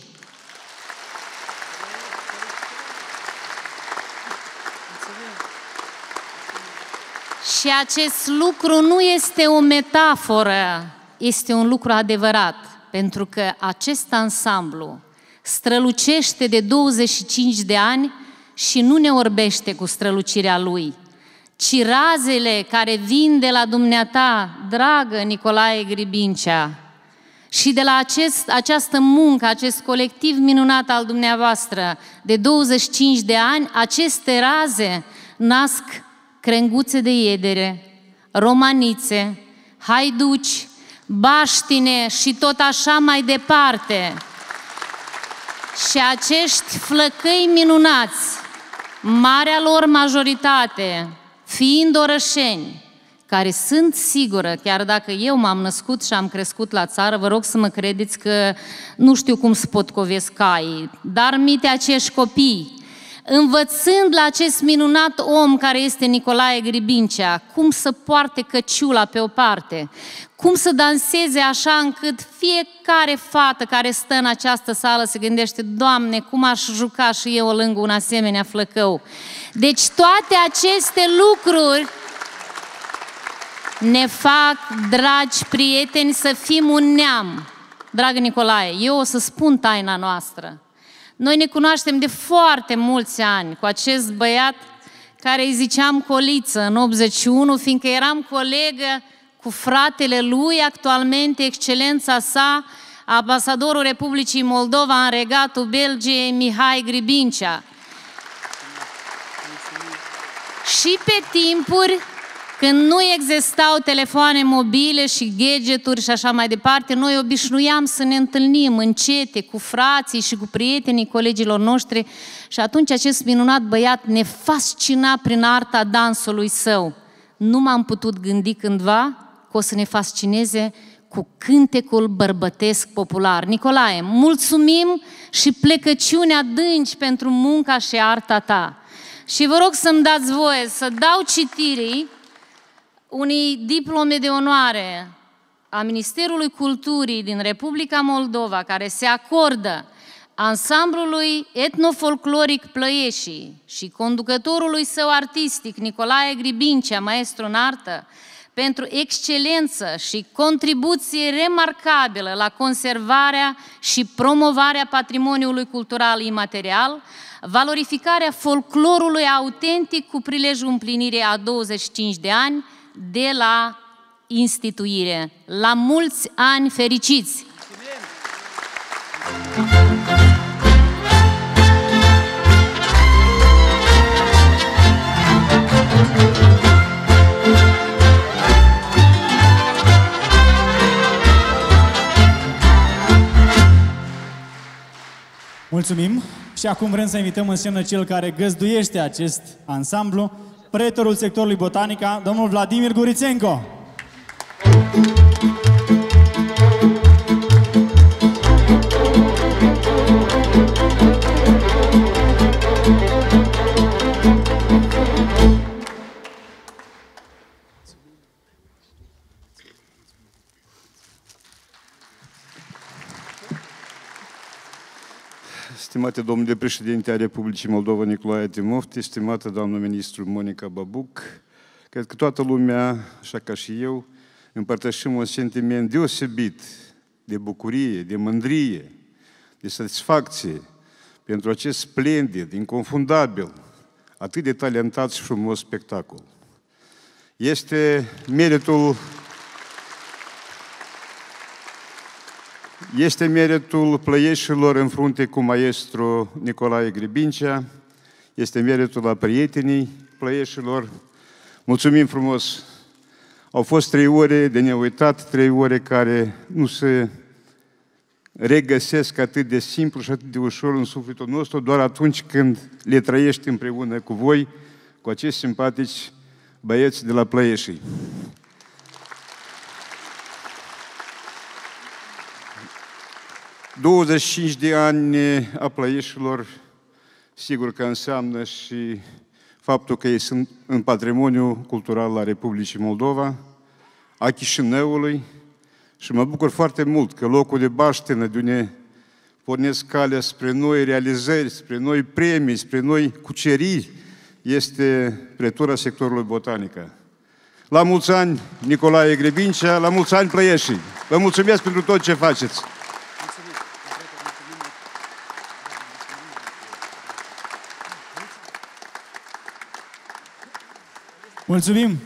Și acest lucru nu este o metaforă, este un lucru adevărat, pentru că acest ansamblu strălucește de 25 de ani și nu ne orbește cu strălucirea lui, ci razele care vin de la dumneata, dragă Nicolae Gribincea, și de la această muncă, acest colectiv minunat al dumneavoastră de 25 de ani, aceste raze nasc crenguțe de iedere, romanițe, haiduci, baștine și tot așa mai departe. Și acești flăcăi minunați, marea lor majoritate, fiind orășeni, care sunt sigură, chiar dacă eu m-am născut și am crescut la țară, vă rog să mă credeți că nu știu cum spotcovesc caii, dar mite acești copii, învățând la acest minunat om care este Nicolae Gribincea, cum să poarte căciula pe o parte, cum să danseze așa încât fiecare fată care stă în această sală se gândește, Doamne, cum aș juca și eu lângă un asemenea flăcău. Deci toate aceste lucruri ne fac, dragi prieteni, să fim un neam. Dragă Nicolae, eu o să spun taina noastră. Noi ne cunoaștem de foarte mulți ani cu acest băiat care îi ziceam Coliță în 81, fiindcă eram colegă cu fratele lui, actualmente excelența sa, ambasadorul Republicii Moldova în Regatul Belgiei, Mihai Gribincea. Și pe timpuri când nu existau telefoane mobile și gadgeturi și așa mai departe, noi obișnuiam să ne întâlnim încete cu frații și cu prietenii colegilor noștri și atunci acest minunat băiat ne fascina prin arta dansului său. Nu m-am putut gândi cândva că o să ne fascineze cu cântecul bărbătesc popular. Nicolae, mulțumim și plecăciuni adânci pentru munca și arta ta. Și vă rog să-mi dați voie să dau citirii unei diplome de onoare a Ministerului Culturii din Republica Moldova, care se acordă ansamblului etnofolcloric Plăieșii și conducătorului său artistic, Nicolae Gribincea, maestru în artă, pentru excelență și contribuție remarcabilă la conservarea și promovarea patrimoniului cultural imaterial, valorificarea folclorului autentic cu prilejul împlinirii a 25 de ani de la instituire. La mulți ani fericiți! Mulțumim! Și acum vrem să invităm în scenă cel care găzduiește acest ansamblu, pretorul sectorului Botanica, domnul Vladimir Gurițenko. Stimate domnule președinte al Republicii Moldova Nicolae Timofti, stimată doamnă ministru Monica Babuc, cred că toată lumea, așa ca și eu, împărtășim un sentiment deosebit de bucurie, de mândrie, de satisfacție pentru acest splendid, inconfundabil, atât de talentat și frumos spectacol. Este meritul plăieșilor în frunte cu maestru Nicolae Gribincea, este meritul la prietenii plăieșilor. Mulțumim frumos! Au fost 3 ore de neuitat, 3 ore care nu se regăsesc atât de simplu și atât de ușor în sufletul nostru, doar atunci când le trăiești împreună cu voi, cu acești simpatici băieți de la Plăieșii. ...25 de ani a Plăieșilor, sigur că înseamnă și faptul că ei sunt în patrimoniul cultural al Republicii Moldova, a Chișinăului, și mă bucur foarte mult că locul de baștină de unde pornesc calea spre noi realizări, spre noi premii, spre noi cuceriri, este pretura sectorului Botanica. La mulți ani, Nicolae Gribincea, la mulți ani, Plăieșii! Vă mulțumesc pentru tot ce faceți! Mulțumim!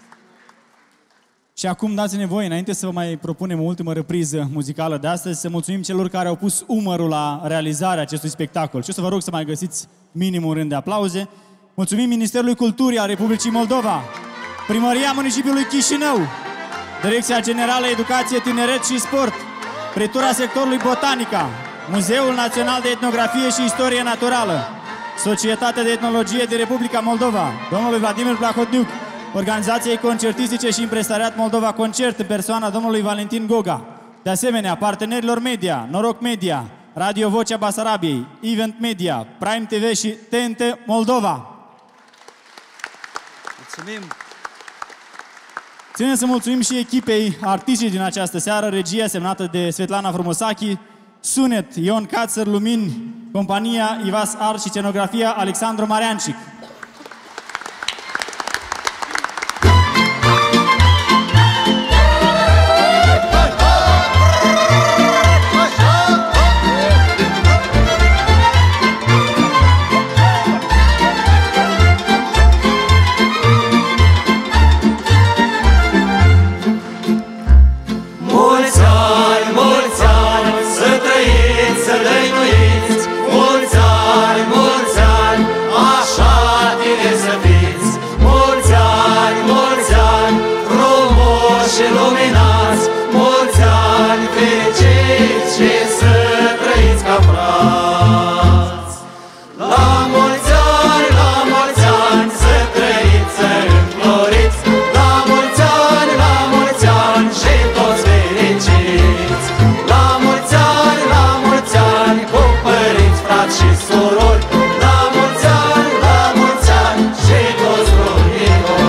Și acum dați-ne voie, înainte să vă mai propunem o ultimă repriză muzicală de astăzi, să mulțumim celor care au pus umărul la realizarea acestui spectacol. Și o să vă rog să mai găsiți minim un rând de aplauze. Mulțumim Ministerului Culturii al Republicii Moldova, Primăria Municipiului Chișinău, Direcția Generală Educație, Tineret și Sport, Pretura sectorului Botanica, Muzeul Național de Etnografie și Istorie Naturală, Societatea de Etnologie din Republica Moldova, domnului Vladimir Plahodniuc, Organizației Concertistice și Impresariat Moldova Concert, în persoana domnului Valentin Goga. De asemenea, partenerilor media, Noroc Media, Radio Vocea Basarabiei, Event Media, Prime TV și TNT Moldova. Mulțumim! Ținem să mulțumim și echipei artiștii din această seară, regia semnată de Svetlana Frumosachi, sunet Ion Cațăr, lumini, compania Ivas Art și scenografia Alexandru Mariancic. Mulți ani, surori, la mulți ani și toți românilor.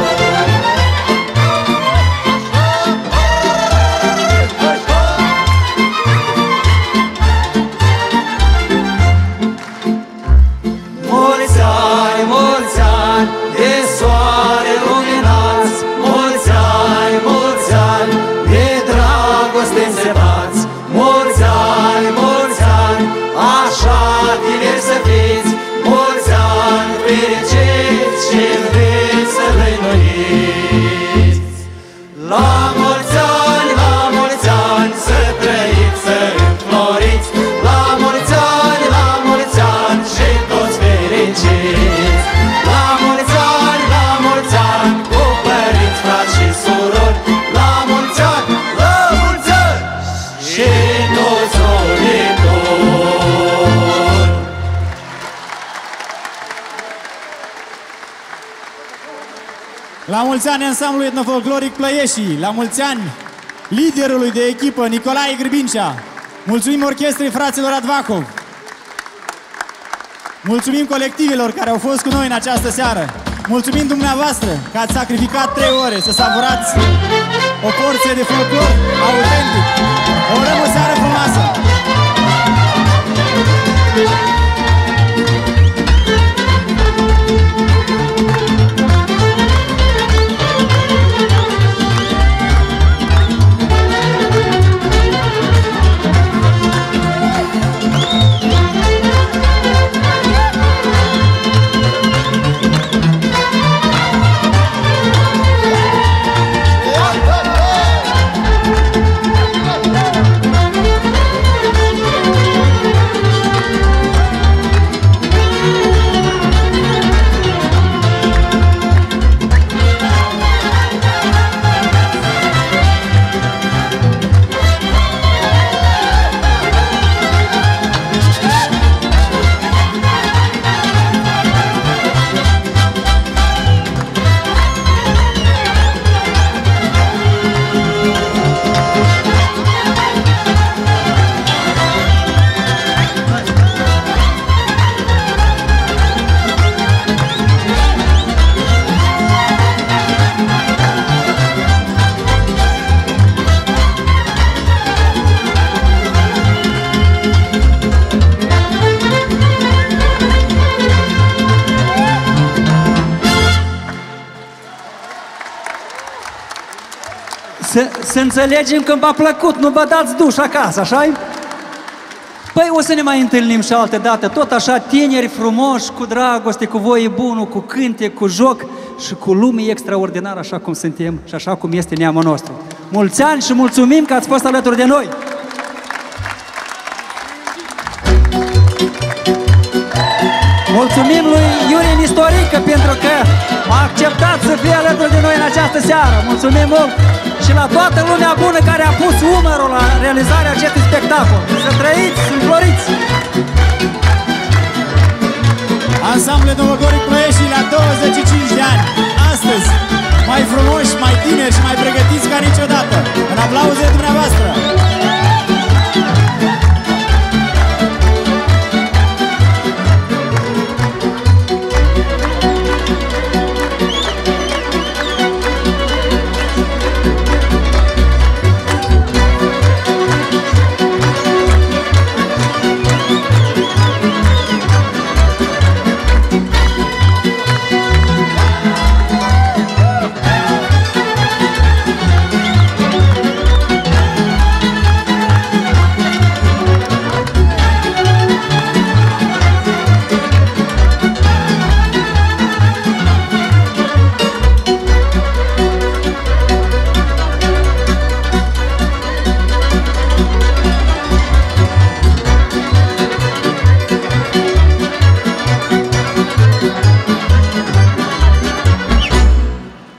Mulți ani de soare luminați, mulți ani de dragoste însepați, mulți ani, așa tineri să fiți, mulți ani fericiți și înveți să lăinuiți. La mulți ani să trăiți, să înfloriți, la mulți ani și toți fericiți. La mulți ani, cu părinți, frați și surori, la mulți ani și toți roditori. La mulți ani ansamblul etnofolcloric Plăieșii, la mulți ani liderului de echipă Nicolae Grbincea, mulțumim orchestrei fraților Advacov, mulțumim colectivelor care au fost cu noi în această seară, mulțumim dumneavoastră că ați sacrificat 3 ore să savurați o porție de folclor autentic. O urăm o seară frumoasă! Să înțelegem că v-a plăcut, nu vă dați duș acasă, așa-i? Păi o să ne mai întâlnim și altă dată, tot așa tineri frumoși, cu dragoste, cu voie bună, cu cânte, cu joc și cu lume extraordinară, așa cum suntem și așa cum este neamul nostru. Mulți ani și mulțumim că ați fost alături de noi! Mulțumim lui Iurie Nistorică pentru că a acceptat să fie alături de noi în această seară. Mulțumim mult și la toată lumea bună care a pus umărul la realizarea acestui spectacol. Să trăiți, să înfloriți! Ansamblul etnofolcloric Ploieștii la 25 de ani. Astăzi, mai frumoși, mai tineri și mai pregătiți ca niciodată. În aplauzele dumneavoastră!